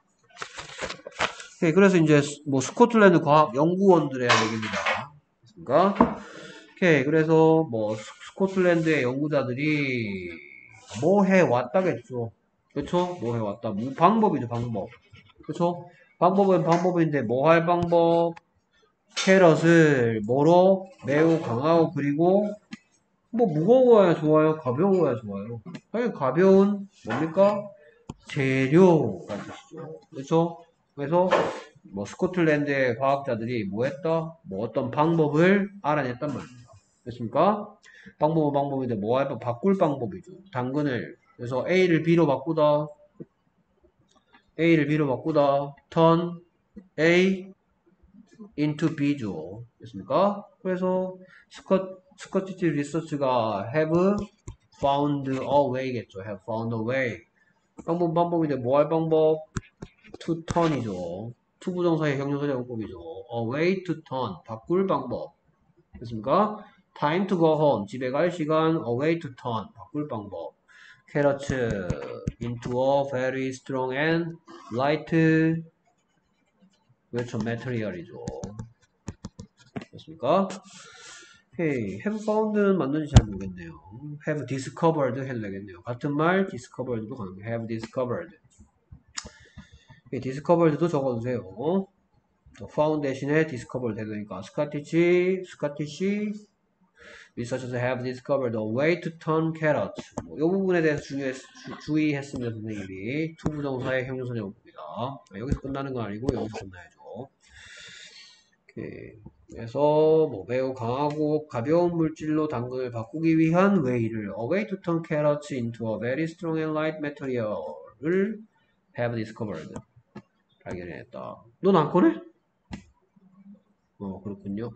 오케이, 그래서 이제 뭐 스코틀랜드 과학 연구원들의 얘기입니다. 그렇습니까? 오케이, 그래서 뭐 스코틀랜드의 연구자들이 뭐 해왔다겠죠. 그쵸? 뭐 해왔다. 방법이죠, 방법. 그쵸? 방법은 방법인데 뭐 할 방법? 캐럿을 뭐로? 매우 강하고 그리고 뭐 무거워야 좋아요? 가벼워야 좋아요? 당연히 가벼운 뭡니까? 재료가 뜻이죠. 그쵸? 그래서 뭐 스코틀랜드의 과학자들이 뭐 했다? 뭐 어떤 방법을 알아냈단 말입니다. 됐습니까? 방법은 방법인데 뭐 할 방? 바꿀 방법이죠. 당근을 그래서 A를 B로 바꾸다 turn A into B죠. 됐습니까? 그래서 스커티지 리서치가 have found a way겠죠. have found a way. 방법인데 뭐 할 방법? to turn이죠. to 부정사의 형용사 제공법이죠. a way to turn. 바꿀 방법. 됐습니까? time to go home. 집에 갈 시간. a way to turn. 바꿀 방법. carrots into a very strong and light 그렇죠. material이죠. 됐습니까? 오케이. have found는 맞는지 잘 모르겠네요. have discovered 해도 되겠네요. 같은 말 discovered도 가능해요. have discovered. 오케이. discovered도 적어두세요. found 대신에 discovered 해도 되니까 Scottish researchers have discovered a way to turn carrots. 이 부분에 대해서 주의했으면 선생님이 to 부정사의 형용사 제공법입니다. 여기서 끝나는 건 아니고 여기서 끝나야죠. 오케이. 그래서 뭐 매우 강하고 가벼운 물질로 당근을 바꾸기 위한 way를 a way to turn carrots into a very strong and light material을 have discovered. 발견했다. 넌 안 꺼내? 그렇군요.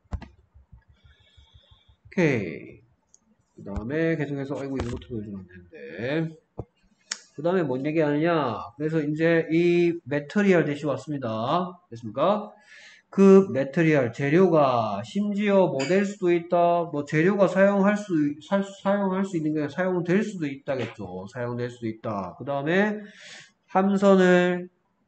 오케이. 그 다음에 계속해서 아이고 이것도 보여주면 안 되는데 그 다음에 뭔 얘기하느냐 그래서 이제 이 매터리얼 대시 왔습니다. 됐습니까? 그 매터리얼 재료가 심지어 뭐 될 수도 있다 뭐 재료가 사용할 수 있는 게 사용될 수도 있다겠죠. 사용될 수도 있다. 그 다음에 함선을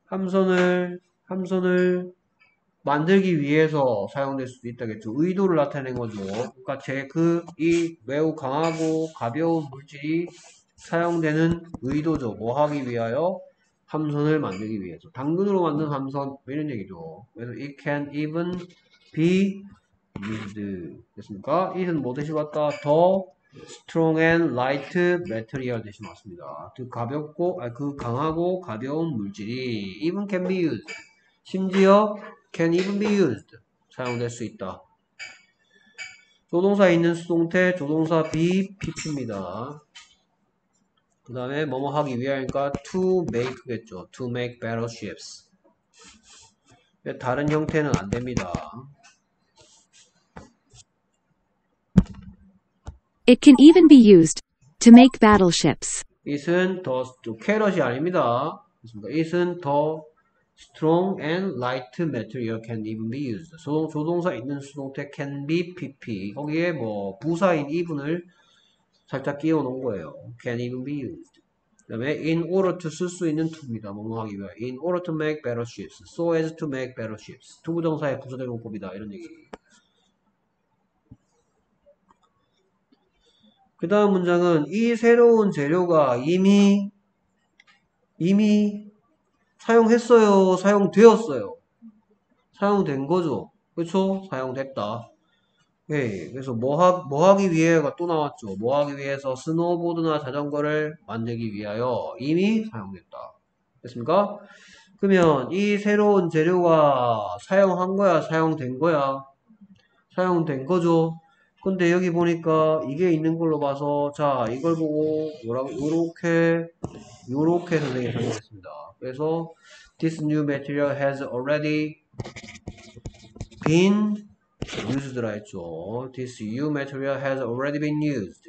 만들기 위해서 사용될 수도 있다겠죠. 의도를 나타낸 거죠. 그러니까 이 매우 강하고 가벼운 물질이 사용되는 의도죠. 뭐 하기 위하여? 함선을 만들기 위해서. 당근으로 만든 함선, 이런 얘기죠. 그래서 it can even be used. 됐습니까? it은 뭐 대시 왔다? 더 strong and light material 대신 왔습니다. 그 가볍고, 그 강하고 가벼운 물질이 even can be used. 심지어 can even be used. 사용될 수 있다. 조동사 있는 수동태, 조동사 be, pp입니다. 그 다음에 뭐뭐 하기 위하니까 to make겠죠. to make battleships. 다른 형태는 안 됩니다.
It can even be used to make battleships.
it은 더 캐럿이 아닙니다. it은 더 strong and light material can even be used. 조동사 있는 수동태 can be pp. 거기에 뭐 부사인 even을 살짝 끼워 놓은 거예요. can even be used. 그 다음에 in order to 쓸 수 있는 to입니다. 뭐뭐 하기 위해 in order to make battleships. so as to make battleships. 투부정사의 부사대명법이다. 이런 얘기. 그 다음 문장은 이 새로운 재료가 이미 사용했어요? 사용되었어요? 사용된 거죠? 그렇죠? 사용됐다. 네, 그래서 뭐 하기 위해가 또 나왔죠. 뭐 하기 위해서 스노보드나 자전거를 만들기 위하여 이미 사용됐다. 됐습니까? 그러면 이 새로운 재료가 사용한 거야? 사용된 거야? 사용된 거죠? 근데 여기 보니까 이게 있는 걸로 봐서 자 이걸 보고 뭐라고 요렇게 선생님이 설명했습니다. 그래서 this new material has already been used라 했죠. This new material has already been used.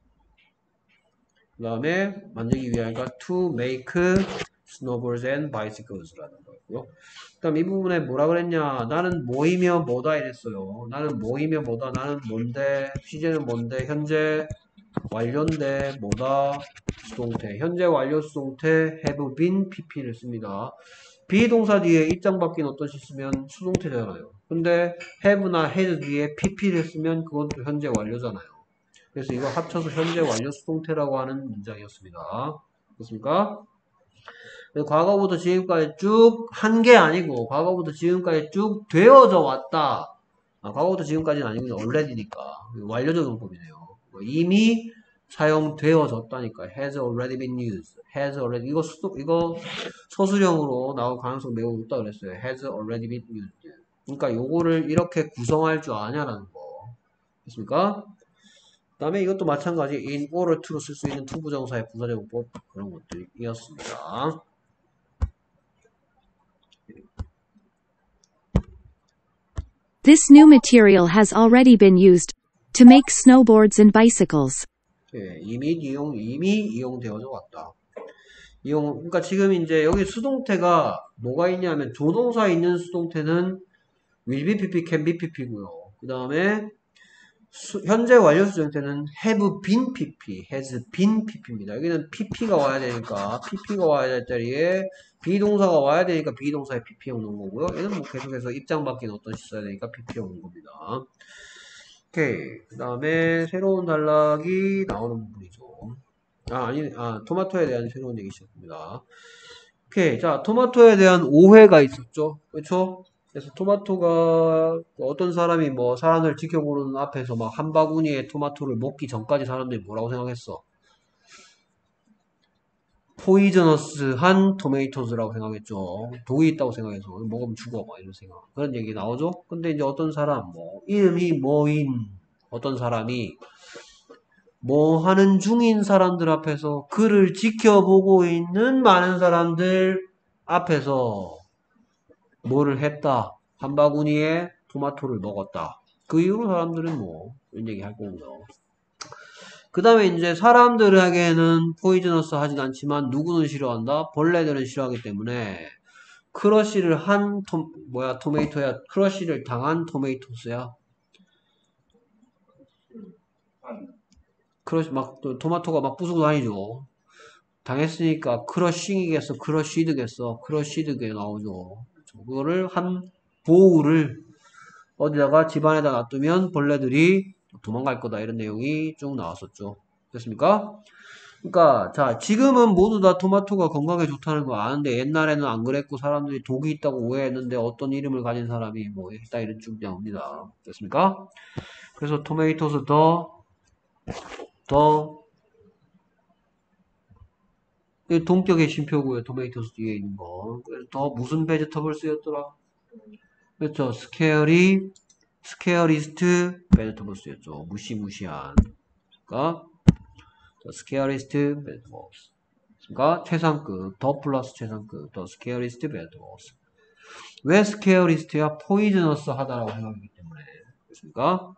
그 다음에 만들기 위하니까 to make snowballs and bicycles라는 거고요. 그 다음 이 부분에 뭐라 그랬냐. 나는 뭐이며 뭐다 이랬어요. 나는 뭐이며 뭐다. 나는 뭔데. 시제는 뭔데. 현재 완료인데 뭐다. 수동태. 현재 완료 수동태 have been pp를 씁니다. 비동사 뒤에 입장 바뀐 어떤 시 쓰면 수동태잖아요. 근데 have나 had 뒤에 pp를 쓰면 그건 또 현재 완료잖아요. 그래서 이거 합쳐서 현재 완료 수동태라고 하는 문장이었습니다. 됐습니까? 과거부터 지금까지 쭉 한 게 아니고 과거부터 지금까지 쭉 되어져 왔다. 과거부터 지금까지는 아니고 already니까 완료적 용법이네요. 이미 사용되어졌다니까 has already been used. has already 이거 서술형으로 나올 가능성 매우 높다 그랬어요. has already been used. 그러니까 요거를 이렇게 구성할 줄 아냐라는 거. 됐습니까? 그 다음에 이것도 마찬가지 in order to로 쓸 수 있는 투부정사의 부사제공법 그런 것들이었습니다.
This new material has already been used to make snowboards and bicycles.
예, 이미 이용되어져 왔다. 그러니까 지금 이제 여기 수동태가 뭐가 있냐면 조동사 있는 수동태는 will be pp, can be pp고요. 그 다음에 현재 완료 수동태는 have been pp, has been pp입니다. 여기는 pp가 와야 되니까 pp가 와야 될 자리에 비동사가 와야 되니까 비동사에 pp 오는 거고요. 얘는 뭐 계속해서 입장 바뀐 어떤 시 써야 되니까 pp 오는 겁니다. 오케이. 그 다음에 새로운 단락이 나오는 부분이죠. 토마토에 대한 새로운 얘기 시작합니다. 오케이. 자, 토마토에 대한 오해가 있었죠. 그렇죠? 그래서 토마토가 어떤 사람이 뭐 사람들 지켜보는 앞에서 막 한 바구니에 토마토를 먹기 전까지 사람들이 뭐라고 생각했어? 포이저너스한 토메이토즈라고 생각했죠. 독이 있다고 생각해서 먹으면 죽어 막 이런 생각. 그런 얘기 나오죠. 근데 이제 어떤 사람 뭐 이름이 뭐인 어떤 사람이 뭐 하는 중인 사람들 앞에서 그를 지켜보고 있는 많은 사람들 앞에서 뭐를 했다. 한 바구니에 토마토를 먹었다. 그 이후로 사람들은 뭐 이런 얘기 할 거고요. 그 다음에 이제 사람들에게는 포이즈너스 하진 않지만 누구는 싫어한다? 벌레들은 싫어하기 때문에 크러쉬를 한 토메이토야. 크러쉬를 당한 토메이토스야. 크러쉬 토마토가 막 부수고 다니죠. 당했으니까 크러싱이겠어, 크러쉬드겠어, 크러쉬드게 나오죠. 그거를 한 보울을 어디다가 집안에다 놔두면 벌레들이 도망갈 거다 이런 내용이 쭉 나왔었죠. 됐습니까? 그러니까 자 지금은 모두 다 토마토가 건강에 좋다는 거 아는데 옛날에는 안 그랬고 사람들이 독이 있다고 오해했는데 어떤 이름을 가진 사람이 뭐 했다 이런 쭉 나옵니다. 됐습니까? 그래서 토메이토스 더 더 이 동격의 쉼표고요. 토마토스 뒤에 있는 거. 그래서 더 무슨 베지터블 쓰였더라? 그렇죠. 스케어리스트 베지터블스였죠. 무시무시한. 그러니까 스케어리스트 베지터블스. 그러니까 최상급, 더 플러스 최상급, 더 스케어리스트 베지터블스. 왜 스케어리스트야? 포이즈너스 하다라고 생각하기 때문에. 그렇습니까?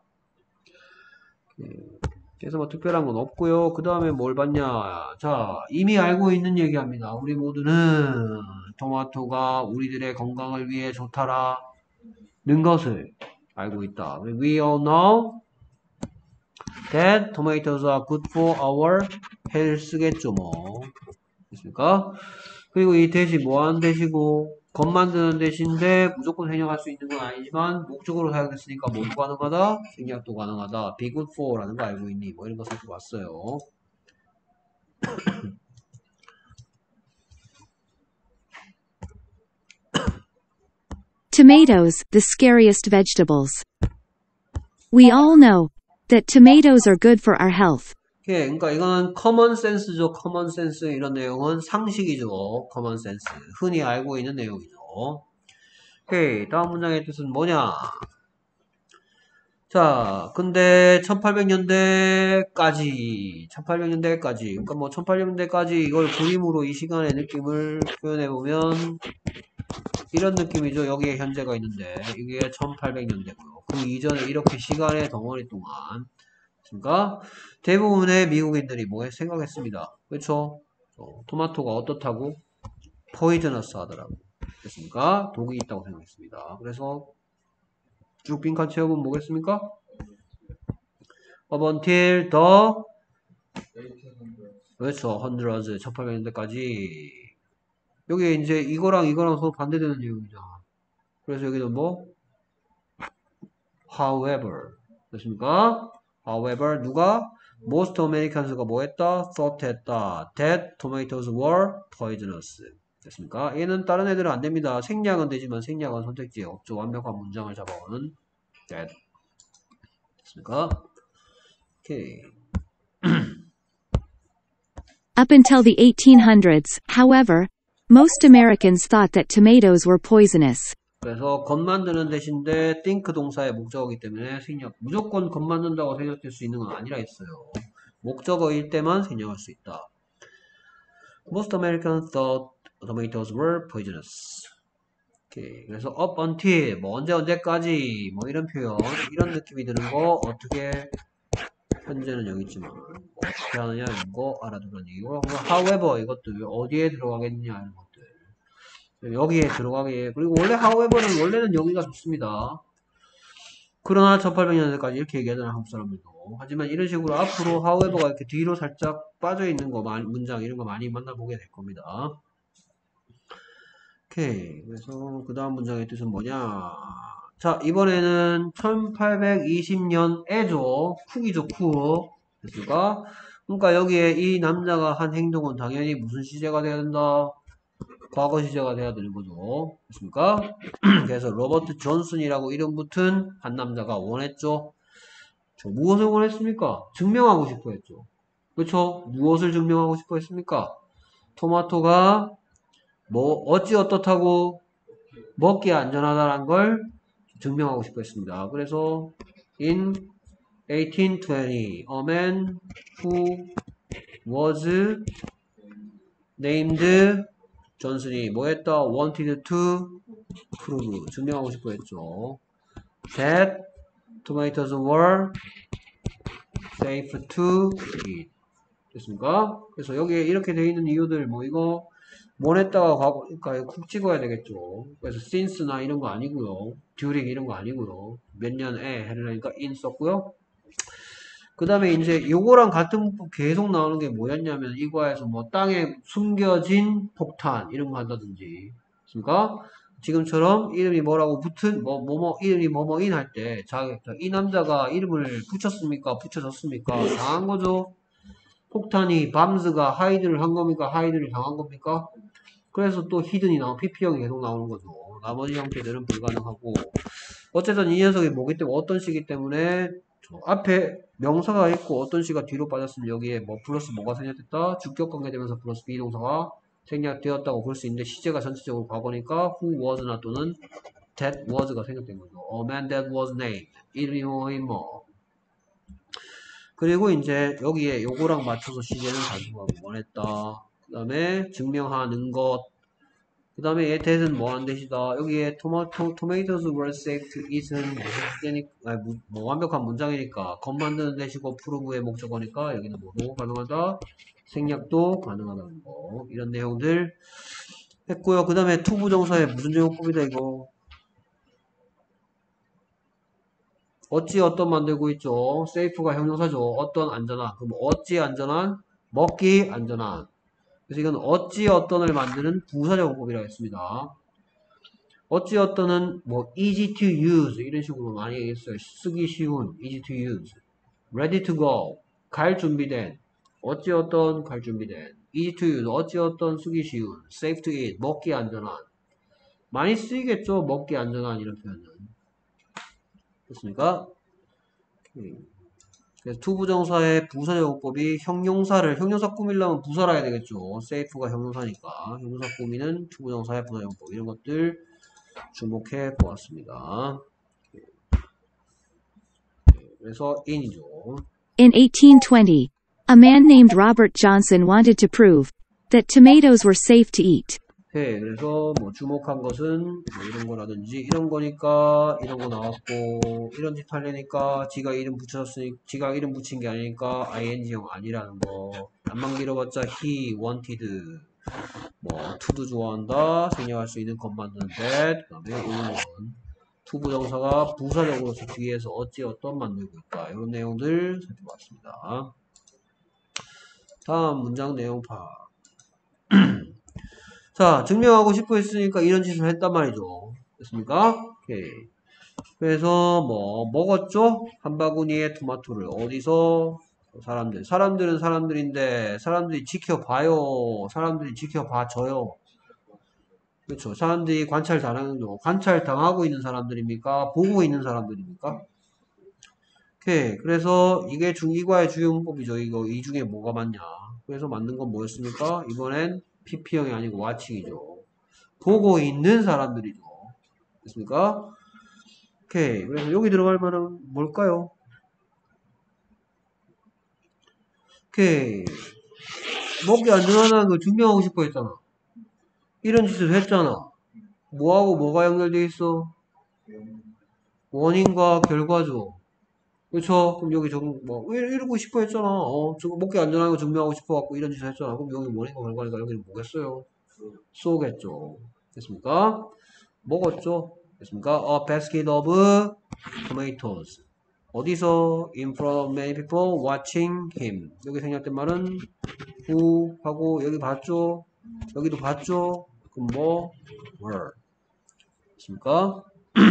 그래서 뭐 특별한 건 없고요. 그 다음에 뭘 봤냐? 자, 이미 알고 있는 얘기합니다. 우리 모두는 토마토가 우리들의 건강을 위해 좋다라는 것을 알고 있다. We all know that tomatoes are good for our health겠죠, 뭐. 됐습니까? 그리고 이 대시 뭐하는 대시고 겉 만드는 대시인데 무조건 생략할 수 있는 건 아니지만 목적으로 사용됐으니까 뭐도 가능하다? 생략도 가능하다. be good for라는 거 알고 있니? 뭐 이런 거 살펴봤어요.
Tomatoes, the scariest vegetables. We all know that tomatoes are good for our health.
예, 그러니까 이거는 커먼 센스죠. 커먼 센스 이런 내용은 상식이죠. 커먼 센스. 흔히 알고 있는 내용이죠. 오케이, 다음 문장의 뜻은 뭐냐? 자, 근데 1800년대까지 그러니까 뭐 1800년대까지 이걸 그림으로 이 시간의 느낌을 표현해 보면 이런 느낌이죠. 여기에 현재가 있는데 이게 1800년대고요. 그 이전에 이렇게 시간의 덩어리 동안 그러니까 대부분의 미국인들이 뭐 생각했습니다. 그렇죠? 토마토가 어떻다고? 포이저너스 하더라고. 됐습니까? 독이 있다고 생각했습니다. 그래서 쭉 빈칸 채워보면 뭐겠습니까? Up until the 그렇죠. hundreds 1800년대까지 여기 이제 이거랑 서로 반대되는 내용이잖아. 그래서 여기는 뭐? However 됐습니까? However 누가? Most Americans가 뭐 했다? Thought 했다. That tomatoes were poisonous. 됐습니까? 얘는 다른 애들은 안 됩니다. 생략은 되지만 생략은 선택지에 없죠. 완벽한 문장을 잡아오는 that. 됐습니까? 오케이.
Up until the 1800s, however, most Americans thought that tomatoes were poisonous.
그래서 겉 만드는 대신데 think 동사의 목적어이기 때문에 생략 무조건 겉 만든다고 생략될 수 있는 건 아니라 했어요. 목적어일 때만 생략할 수 있다. Most Americans thought tomatoes were poisonous. 오케이. 그래서 up until 뭐 언제까지 뭐 이런 표현 이런 느낌이 드는 거 어떻게 현재는 여기 있지만 뭐 어떻게 하느냐 이런 거 알아두는 얘기고 however 이것도 어디에 들어가겠느냐 이런 것들 여기에 들어가게 그리고 원래 however는 원래는 여기가 좋습니다. 그러나 1800년대까지 이렇게 얘기하잖아 한국 사람들도. 하지만 이런 식으로 앞으로 however가 이렇게 뒤로 살짝 빠져있는 거 문장 이런 거 많이 만나보게 될 겁니다. 오케이. 그래서 그 다음 문장의 뜻은 뭐냐? 자, 이번에는 1820년에죠. 쿡이죠, 쿡. 됐습니까? 그러니까 여기에 이 남자가 한 행동은 당연히 무슨 시제가 돼야 된다? 과거 시제가 돼야 되는 거죠. 됐습니까? 그래서 로버트 존슨이라고 이름 붙은 한 남자가 원했죠. 저 무엇을 원했습니까? 증명하고 싶어 했죠. 그렇죠? 무엇을 증명하고 싶어 했습니까? 토마토가 뭐 어찌 어떻다고 먹기에 안전하다는 걸 증명하고 싶어 했습니다. 그래서 in 1820 a man who was named 존슨이 뭐 했다? wanted to prove 증명하고 싶어 했죠. that tomatoes were safe to eat 됐습니까? 그래서 여기에 이렇게 되어 있는 이유들 뭐 이거 원했다가 과거 그러니까 쿡 찍어야 되겠죠. 그래서 since나 이런 거 아니고요. during 이런 거 아니고요. 몇 년에 해라니까 in 썼고요. 그 다음에 이제 요거랑 같은 문법 계속 나오는 게 뭐였냐면 이과에서 뭐 땅에 숨겨진 폭탄 이런 거 한다든지 그러니까 지금처럼 이름이 뭐라고 붙은 이름이 뭐뭐인 할 때 이 남자가 이름을 붙였습니까? 붙여졌습니까? 당한 거죠. 폭탄이 밤스가 하이드를 한 겁니까? 하이드를 당한 겁니까? 그래서 또 히든이 나오고 PP형이 계속 나오는 거죠. 나머지 형태들은 불가능하고 어쨌든 이 녀석이 뭐기 때문에 어떤 시기 때문에 앞에 명사가 있고 어떤 시가 뒤로 빠졌으면 여기에 뭐 플러스 뭐가 생략됐다? 주격 관계되면서 플러스 비동사가 생략되었다고 볼 수 있는데 시제가 전체적으로 과거니까 who was나 또는 that was가 생략된 거죠. A man that was named. 이름이 뭐. 그리고 이제 여기에 요거랑 맞춰서 시제는 단순하고 원했다. 그 다음에 증명하는 것. 그 다음에 얘 that은 뭐 한 대시다. 여기에 tomatoes were safe to eat은 무슨 시제니까, 뭐 완벽한 문장이니까 겉 만드는 대시고 prove의 목적어니까 여기는 뭐도 가능하다. 생략도 가능하다는 거. 이런 내용들 했고요. 그 다음에 to 부정사의 무슨 제곱법이다 이거. 어찌 어떤 만들고 있죠. safe가 형용사죠. 어떤 안전한. 그럼 어찌 안전한? 먹기 안전한. 그래서 이건 어찌 어떤을 만드는 부사제곱법이라고 했습니다. 어찌 어떤은 뭐 easy to use 이런 식으로 많이 얘기했어요. 쓰기 쉬운 easy to use. ready to go 갈 준비된. 어찌 어떤 갈 준비된. easy to use 어찌 어떤 쓰기 쉬운. safe to eat 먹기 안전한. 많이 쓰이겠죠. 먹기 안전한 이런 표현은. 됐습니까? 그래서 투부정사의 부사제곱법이 형용사 꾸미려면 부사라 해야 되겠죠. safe가 형용사니까 형용사 꾸미는 투부정사의 부사제곱법 이런 것들 주목해 보았습니다. 그래서 in이죠.
In 1820, a man named Robert Johnson wanted to prove that tomatoes were safe to eat.
네, 그래서 뭐 주목한 것은 뭐 이런 거라든지 이런 거니까 이런 거 나왔고 이런 짓 하려니까 지가 이름 붙였으니 지가 이름 붙인 게 아니니까 ing형 아니라는 거. 안만 길어봤자 he wanted 뭐 to도 좋아한다 생략할 수 있는 것 만드는 that 그 다음에 이런 to 부정사가 부사적으로서 뒤에서 어찌 어떤 만들고 있다 이런 내용들 살펴봤습니다. 다음 문장 내용 파. 자, 증명하고 싶어 했으니까 이런 짓을 했단 말이죠. 됐습니까? 오케이. 그래서 뭐 먹었죠? 한 바구니의 토마토를 어디서? 사람들은 사람들인데 사람들이 지켜봐요. 사람들이 지켜봐줘요. 그렇죠. 사람들이 관찰 당하고 있는 사람들입니까? 보고 있는 사람들입니까? 오케이. 그래서 이게 이과의 주요 문법이죠. 이거 이 중에 뭐가 맞냐? 그래서 만든 건 뭐였습니까? 이번엔 PP형이 아니고 와칭이죠. 보고 있는 사람들이죠. 됐습니까? 오케이. 그래서 여기 들어갈 만한 뭘까요? 오케이. 먹기 안전하다는 걸 증명하고 싶어 했잖아. 이런 짓을 했잖아. 뭐하고 뭐가 연결돼 있어? 원인과 결과죠. 그렇죠? 그럼 여기 이러고 싶어 했잖아. 먹기 안전한 거 증명하고 싶어 갖고 이런 짓을 했잖아. 그럼 여기 원인과 결과니까 여기는 뭐겠어요? 쏘겠죠. 됐습니까? 먹었죠? 됐습니까? A basket of tomatoes. 어디서? In front of many people watching him. 여기 생략된 말은 who 하고 여기 봤죠? 여기도 봤죠? 그럼 뭐? were. 됐습니까?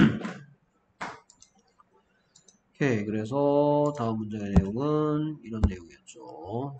오케이. 그래서 다음 문장의 내용은 이런 내용이었죠.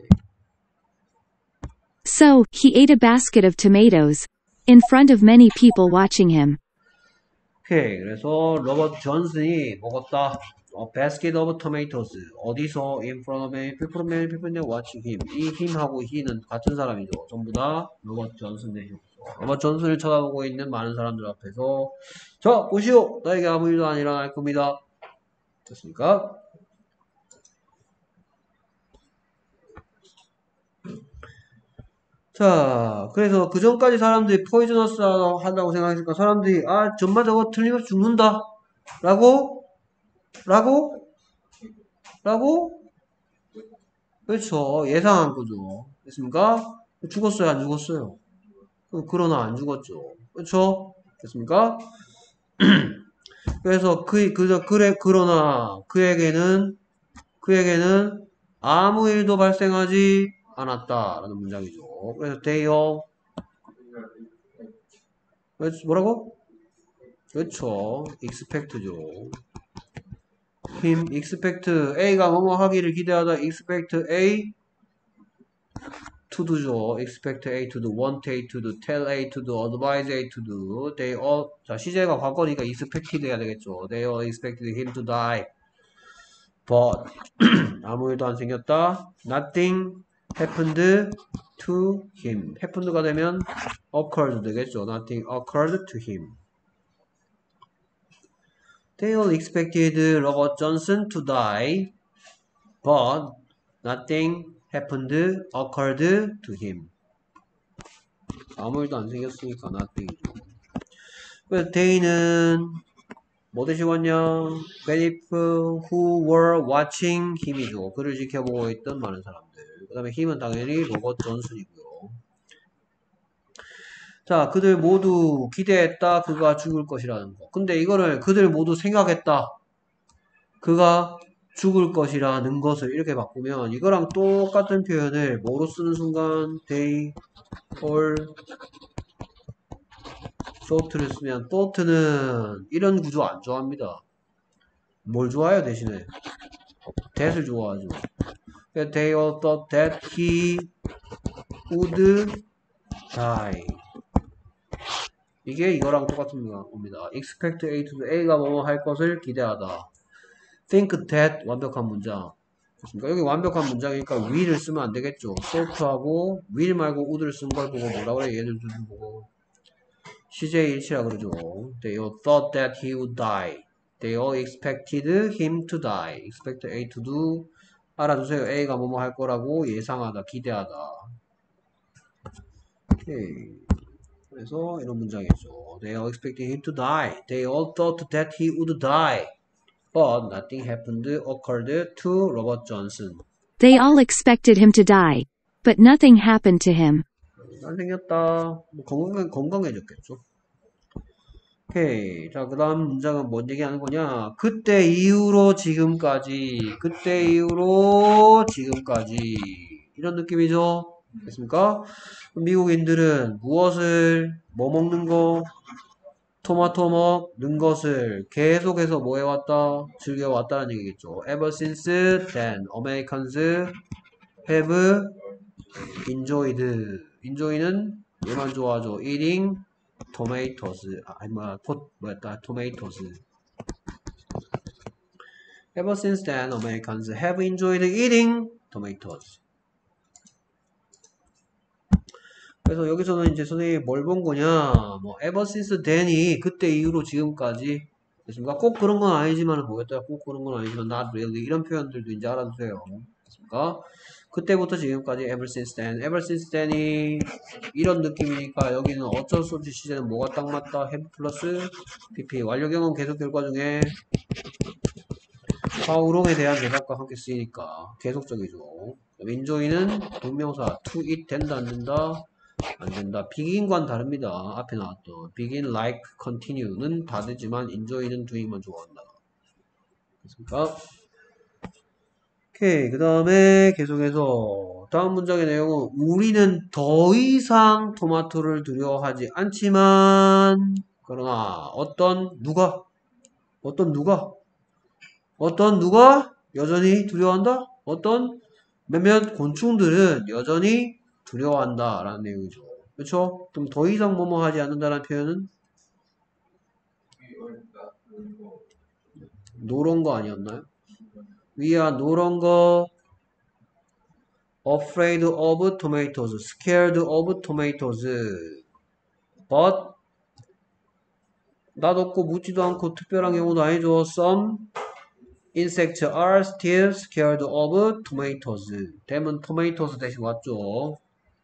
So, he ate a basket of tomatoes in front of many people watching him.
오케이. 그래서 로버트 존슨이 먹었다. A basket of tomatoes. 어디서? In front of many people watching him. 이 him하고 he는 같은 사람이죠. 전부 다 로버트 존슨 대시죠. 로버트 존슨을 쳐다보고 있는 많은 사람들 앞에서 자, 보시오. 나에게 아무 일도 안 일어날 겁니다. 됐습니까? 자, 그래서 그 전까지 사람들이 포이즈너스 한다고 생각했으니까 사람들이 정말 저거 틀림없이 죽는다. 라고? 그렇죠. 예상한 거죠. 됐습니까? 죽었어요, 안 죽었어요? 그러나 안 죽었죠. 그렇죠? 됐습니까? 그래서 그러나 그에게는 아무 일도 발생하지 않았다라는 문장이죠. 그래서 they all 뭐라고? 그렇죠. expect죠. him expect A가 뭐뭐 하기를 기대하다 expect A to do죠. expect A to do, want A to do, tell A to do, advise A to do. They all 자 시제가 과거니까 expected 해야 되겠죠. They all expected him to die. but 아무 일도 안 생겼다. Nothing happened to him. happened가 되면 occurred 되겠죠. Nothing occurred to him. They all expected Robert Johnson to die, but nothing happened occurred to him. 아무 일도 안 생겼으니까 nothing이죠. 그래서 they는 뭐 대신 왔냐? people who were watching him이죠. 그를 지켜보고 있던 많은 사람들. 그 다음에 him은 당연히 로버트 존슨이고요. 자, 그들 모두 기대했다. 그가 죽을 것이라는 거. 근데 이거를 그들 모두 생각했다. 그가 죽을 것이라는 것을 이렇게 바꾸면 이거랑 똑같은 표현을 뭐로 쓰는 순간 they all thought를 쓰면 thought는 이런 구조 안 좋아합니다. 뭘 좋아해요 대신에? that을 좋아하죠. They all thought that he would die. 이게 이거랑 똑같은 겁니다. expect A to A가 뭐뭐 할 것을 기대하다. think that 완벽한 문장. 그러니까 여기 완벽한 문장이니까 will을 쓰면 안 되겠죠. thought하고 will 말고 would를 쓴 걸 보고 뭐라 그래? 얘들 둘 보고 CJ 일치라 그러죠. They all thought that he would die. They all expected him to die. expect A to do. 알아두세요. A가 뭐뭐 할 거라고 예상하다, 기대하다. 오케이. 그래서 이런 문장이죠. They all expected him to die. They all thought that he would die. But nothing happened occurred to Robert Johnson.
They all expected him to die, but nothing happened to him.
잘생겼다. 뭐 건강해졌겠죠. 오케이. 자, 그 다음 문장은 뭔 얘기하는 거냐? 그때 이후로 지금까지. 그때 이후로 지금까지. 이런 느낌이죠. 됐습니까? 미국인들은 무엇을, 뭐 먹는 거, 토마토 먹는 것을 계속해서 뭐 해왔다? 즐겨왔다는 얘기겠죠. Ever since then, Americans have enjoyed. enjoy는 얘만 좋아하죠. eating tomatoes. tomatoes. Ever since then, Americans have enjoyed eating tomatoes. 그래서 여기서는 이제 선생님이 뭘 본 거냐, 뭐, ever since then이 그때 이후로 지금까지. 됐습니까? 꼭 그런 건 아니지만, 뭐였다, 꼭 그런 건 아니지만, not really. 이런 표현들도 이제 알아두세요. 됐습니까? 그때부터 지금까지 ever since then. ever since then이 이런 느낌이니까 여기는 어쩔 수 없이 시제는 뭐가 딱 맞다? have 플러스 pp. 완료경은 계속 결과 중에 how-long에 대한 대답과 함께 쓰이니까 계속적이죠. enjoy는 동명사 to eat 된다 안 된다? 안 된다. begin과는 다릅니다. 앞에 나왔던 begin, like, continue는 다 되지만 enjoy는 doing만 좋아한다. 됐습니까? 오케이. 그 다음에 계속해서 다음 문장의 내용은 우리는 더 이상 토마토를 두려워하지 않지만 그러나 어떤 누가 여전히 두려워한다? 어떤 몇몇 곤충들은 여전히 두려워한다 라는 내용이죠. 그렇죠? 그럼 더 이상 뭐뭐 하지 않는다는 표현은 노런 거 아니었나요? We are no longer afraid of tomatoes, scared of tomatoes. But 맛없고 묻지도 않고 특별한 경우도 아니죠. Some insects are still scared of tomatoes. 대문 tomatoes 대신 왔죠.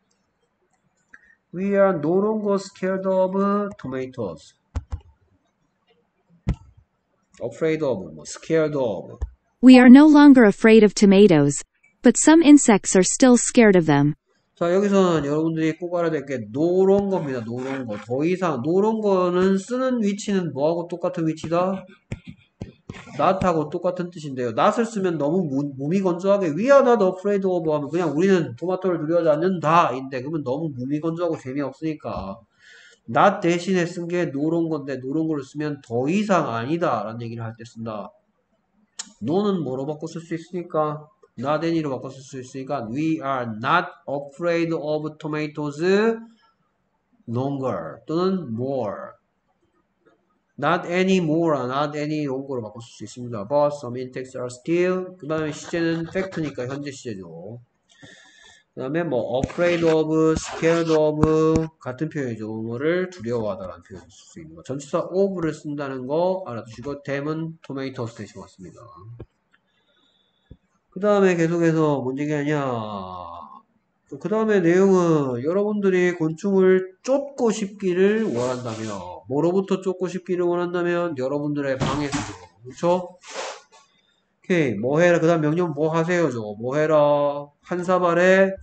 We are no longer scared of tomatoes. afraid of, 뭐 scared of.
We are no longer afraid of tomatoes, but some insects are still scared of them.
자, 여기서는 여러분들이 꼭 알아야 될 게 노런 겁니다. 노런 거. 더 이상 노런 거는 쓰는 위치는 뭐하고 똑같은 위치다? not하고 똑같은 뜻인데요. not을 쓰면 너무 무미건조하게 we are not afraid of 하면 그냥 우리는 토마토를 두려워하지 않는다 인데 그러면 너무 무미건조하고 재미없으니까 not 대신에 쓴 게 노런 건데 노런 거를 쓰면 더 이상 아니다 라는 얘기를 할 때 쓴다. no는 뭐로 바꿔 쓸 수 있으니까 not any로 바꿔 쓸 수 있으니까 we are not afraid of tomatoes longer 또는 more. not anymore, not any 용고로 바꿀 수 있습니다. But some insects are still. 그 다음에 시제는 fact니까 현재 시제죠. 그 다음에 뭐 afraid of, scared of 같은 표현이죠. 뭐를 두려워하다라는 표현을 쓸 수 있는 거. 전치사 of를 쓴다는 거 알아두시고 them은 tomatoes 대신 왔습니다. 그 다음에 계속해서 뭔 얘기하냐. 그 다음에 내용은 여러분들이 곤충을 쫓고 싶기를 원한다면 뭐로부터 쫓고 싶기를 원한다면 여러분들의 방에서 그렇죠? 오케이 뭐 해라 그 다음 명령 뭐 하세요죠 뭐 해라 한 사발에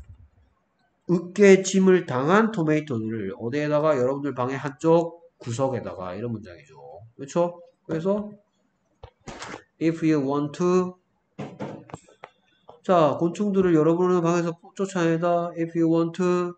으깨짐을 당한 토마토들을 어디에다가 여러분들 방의 한쪽 구석에다가 이런 문장이죠 그렇죠? 그래서 if you want to 자, 곤충들을 여러분의 방에서 쫓아내다. If you want to,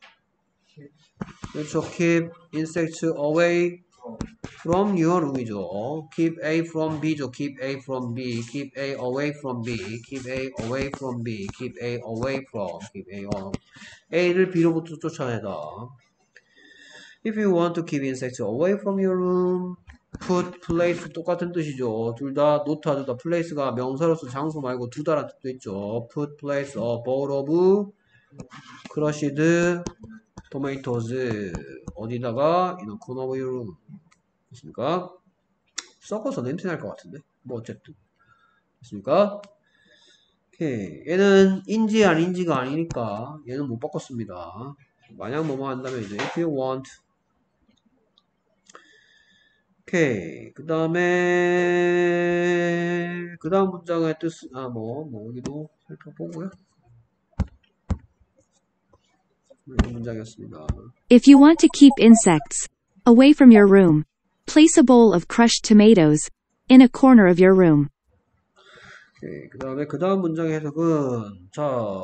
그렇죠. Keep insects away from your room이죠. Keep A from B죠. Keep A from B. Keep A away from B. Keep A away from B. Keep A away from. Keep A on. A를 B로부터 쫓아내다. If you want to keep insects away from your room, put place 똑같은 뜻이죠. 둘 다 노트 아주다 place가 명사로서 장소 말고 두다라는 뜻도 있죠. Put place a bowl of crushed tomatoes 어디다가 in a corner of your room 됐습니까? 섞어서 냄새 날 것 같은데 뭐 어쨌든 됐습니까? 오케이 얘는 인지 아닌지가 아니니까 얘는 못 바꿨습니다. 만약 뭐뭐 한다면 이제 if you want 오케이. 그 다음에, 그 다음 문장의 뜻, 여기도 살펴보고요. 이 문장이었습니다.
If you want to keep insects away from your room, place a bowl of crushed tomatoes in a corner of your room.
오케이. 그 다음 문장의 해석은, 자,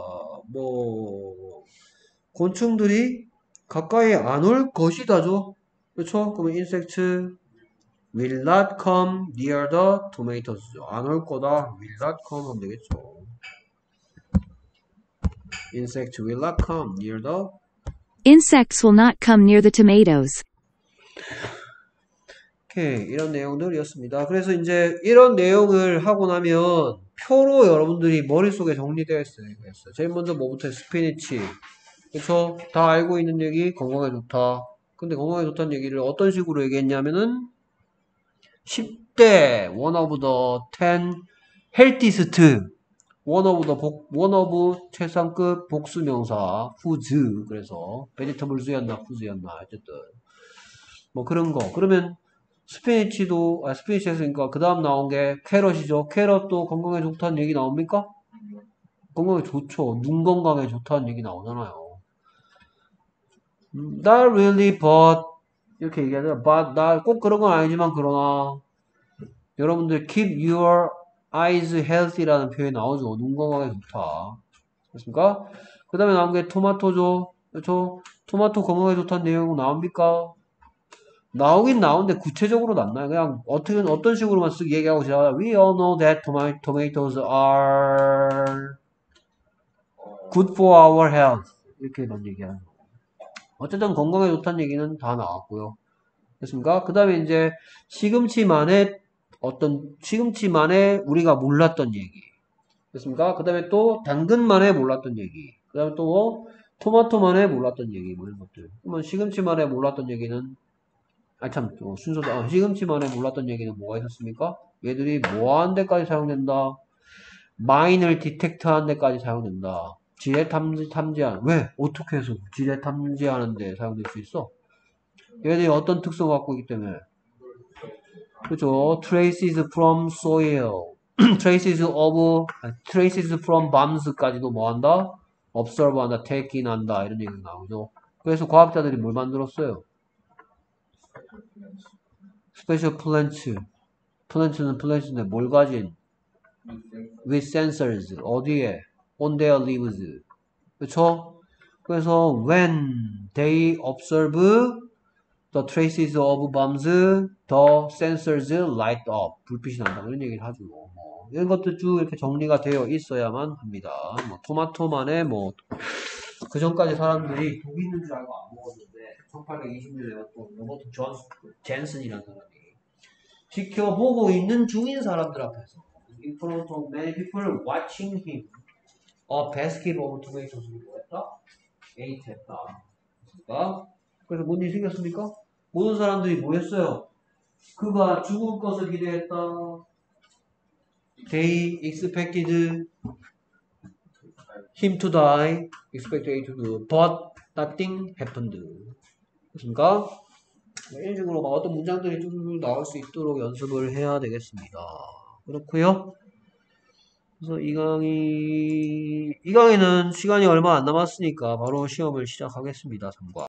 곤충들이 가까이 안 올 것이다죠. 그렇죠? 그러면 insect will not come near the tomatoes. 안 올 거다. will not come 하면 되겠죠. insect will not come near the
Insects will not come near the tomatoes.
오케이. 이런 내용들이었습니다. 그래서 이제 이런 내용을 하고 나면 표로 여러분들이 머릿속에 정리되어 있어요. 제일 먼저 뭐부터 스피니치. 그쵸? 다 알고 있는 얘기 건강에 좋다. 근데 건강에 좋다는 얘기를 어떤 식으로 얘기했냐면은 10대 one of the 10 healthiest one of 최상급 복수명사 foods 그래서 vegetables였나 foods였나 어쨌든 뭐 그런 거 그러면 스피니치 했으니까 그 다음 나온 게 캐럿이죠. 캐럿도 건강에 좋다는 얘기 나옵니까? 건강에 좋죠. 눈 건강에 좋다는 얘기 나오잖아요. Not really, but 이렇게 얘기하잖아. but 나 꼭 그런 건 아니지만 그러나 여러분들 keep your eyes healthy라는 표현이 나오죠. 눈 건강에 좋다. 그렇습니까? 그 다음에 나온 게 토마토죠. 그렇죠? 토마토 건강에 좋다는 내용 나옵니까? 나오긴 나오는데 구체적으로는 안 나요. 그냥 어떤 식으로만 쓰기 얘기하고 시작하다. We all know that tomatoes are good for our health. 이렇게만 얘기하는 거. 어쨌든 건강에 좋다는 얘기는 다 나왔고요. 됐습니까? 그 다음에 이제 시금치만의 우리가 몰랐던 얘기. 됐습니까? 그 다음에 또 당근만에 몰랐던 얘기. 그 다음에 또 뭐 토마토만에 몰랐던 얘기. 뭐 이런 것들. 그러면 시금치만에 몰랐던 얘기는 시금치만에 몰랐던 얘기는 뭐가 있었습니까? 얘들이 뭐 하는 데까지 사용된다? 마인을 디텍트 하는 데까지 사용된다. 지뢰 탐지하는 왜? 어떻게 해서 지뢰 탐지하는 데 사용될 수 있어? 얘들이 어떤 특성 갖고 있기 때문에 그렇죠. traces from soil traces from bombs까지도 뭐 한다? observe 한다, take in 한다 이런 얘기가 나오죠. 그래서 과학자들이 뭘 만들었어요? special plants는 뭘 가진? with sensors 어디에? on their leaves 그쵸? 그래서 when they observe the traces of bombs, the sensors light up 불빛이 난다 이런 얘기를 하죠. 이런 것도 쭉 이렇게 정리가 되어 있어야만 합니다. 토마토만에 그 전까지 사람들이 독이 있는 줄 알고 안 먹었는데 1820년에 또 로버트 존스 젠슨이라는 사람이 지켜보고 있는 중인 사람들 앞에서 in front of many people watching him a basket of tomatoes 뭐 했다? ate 했다. 그래서 뭔 일이 생겼습니까? 모든 사람들이 뭐 했어요? 그가 죽을 것을 기대했다. They expected him to die, expected to do, but nothing happened. 그렇습니까? 이런 식으로 막 어떤 문장들이 쭉 나올 수 있도록 연습을 해야 되겠습니다. 그렇고요. 그래서 이 강의는 시간이 얼마 안 남았으니까 바로 시험을 시작하겠습니다. 3과.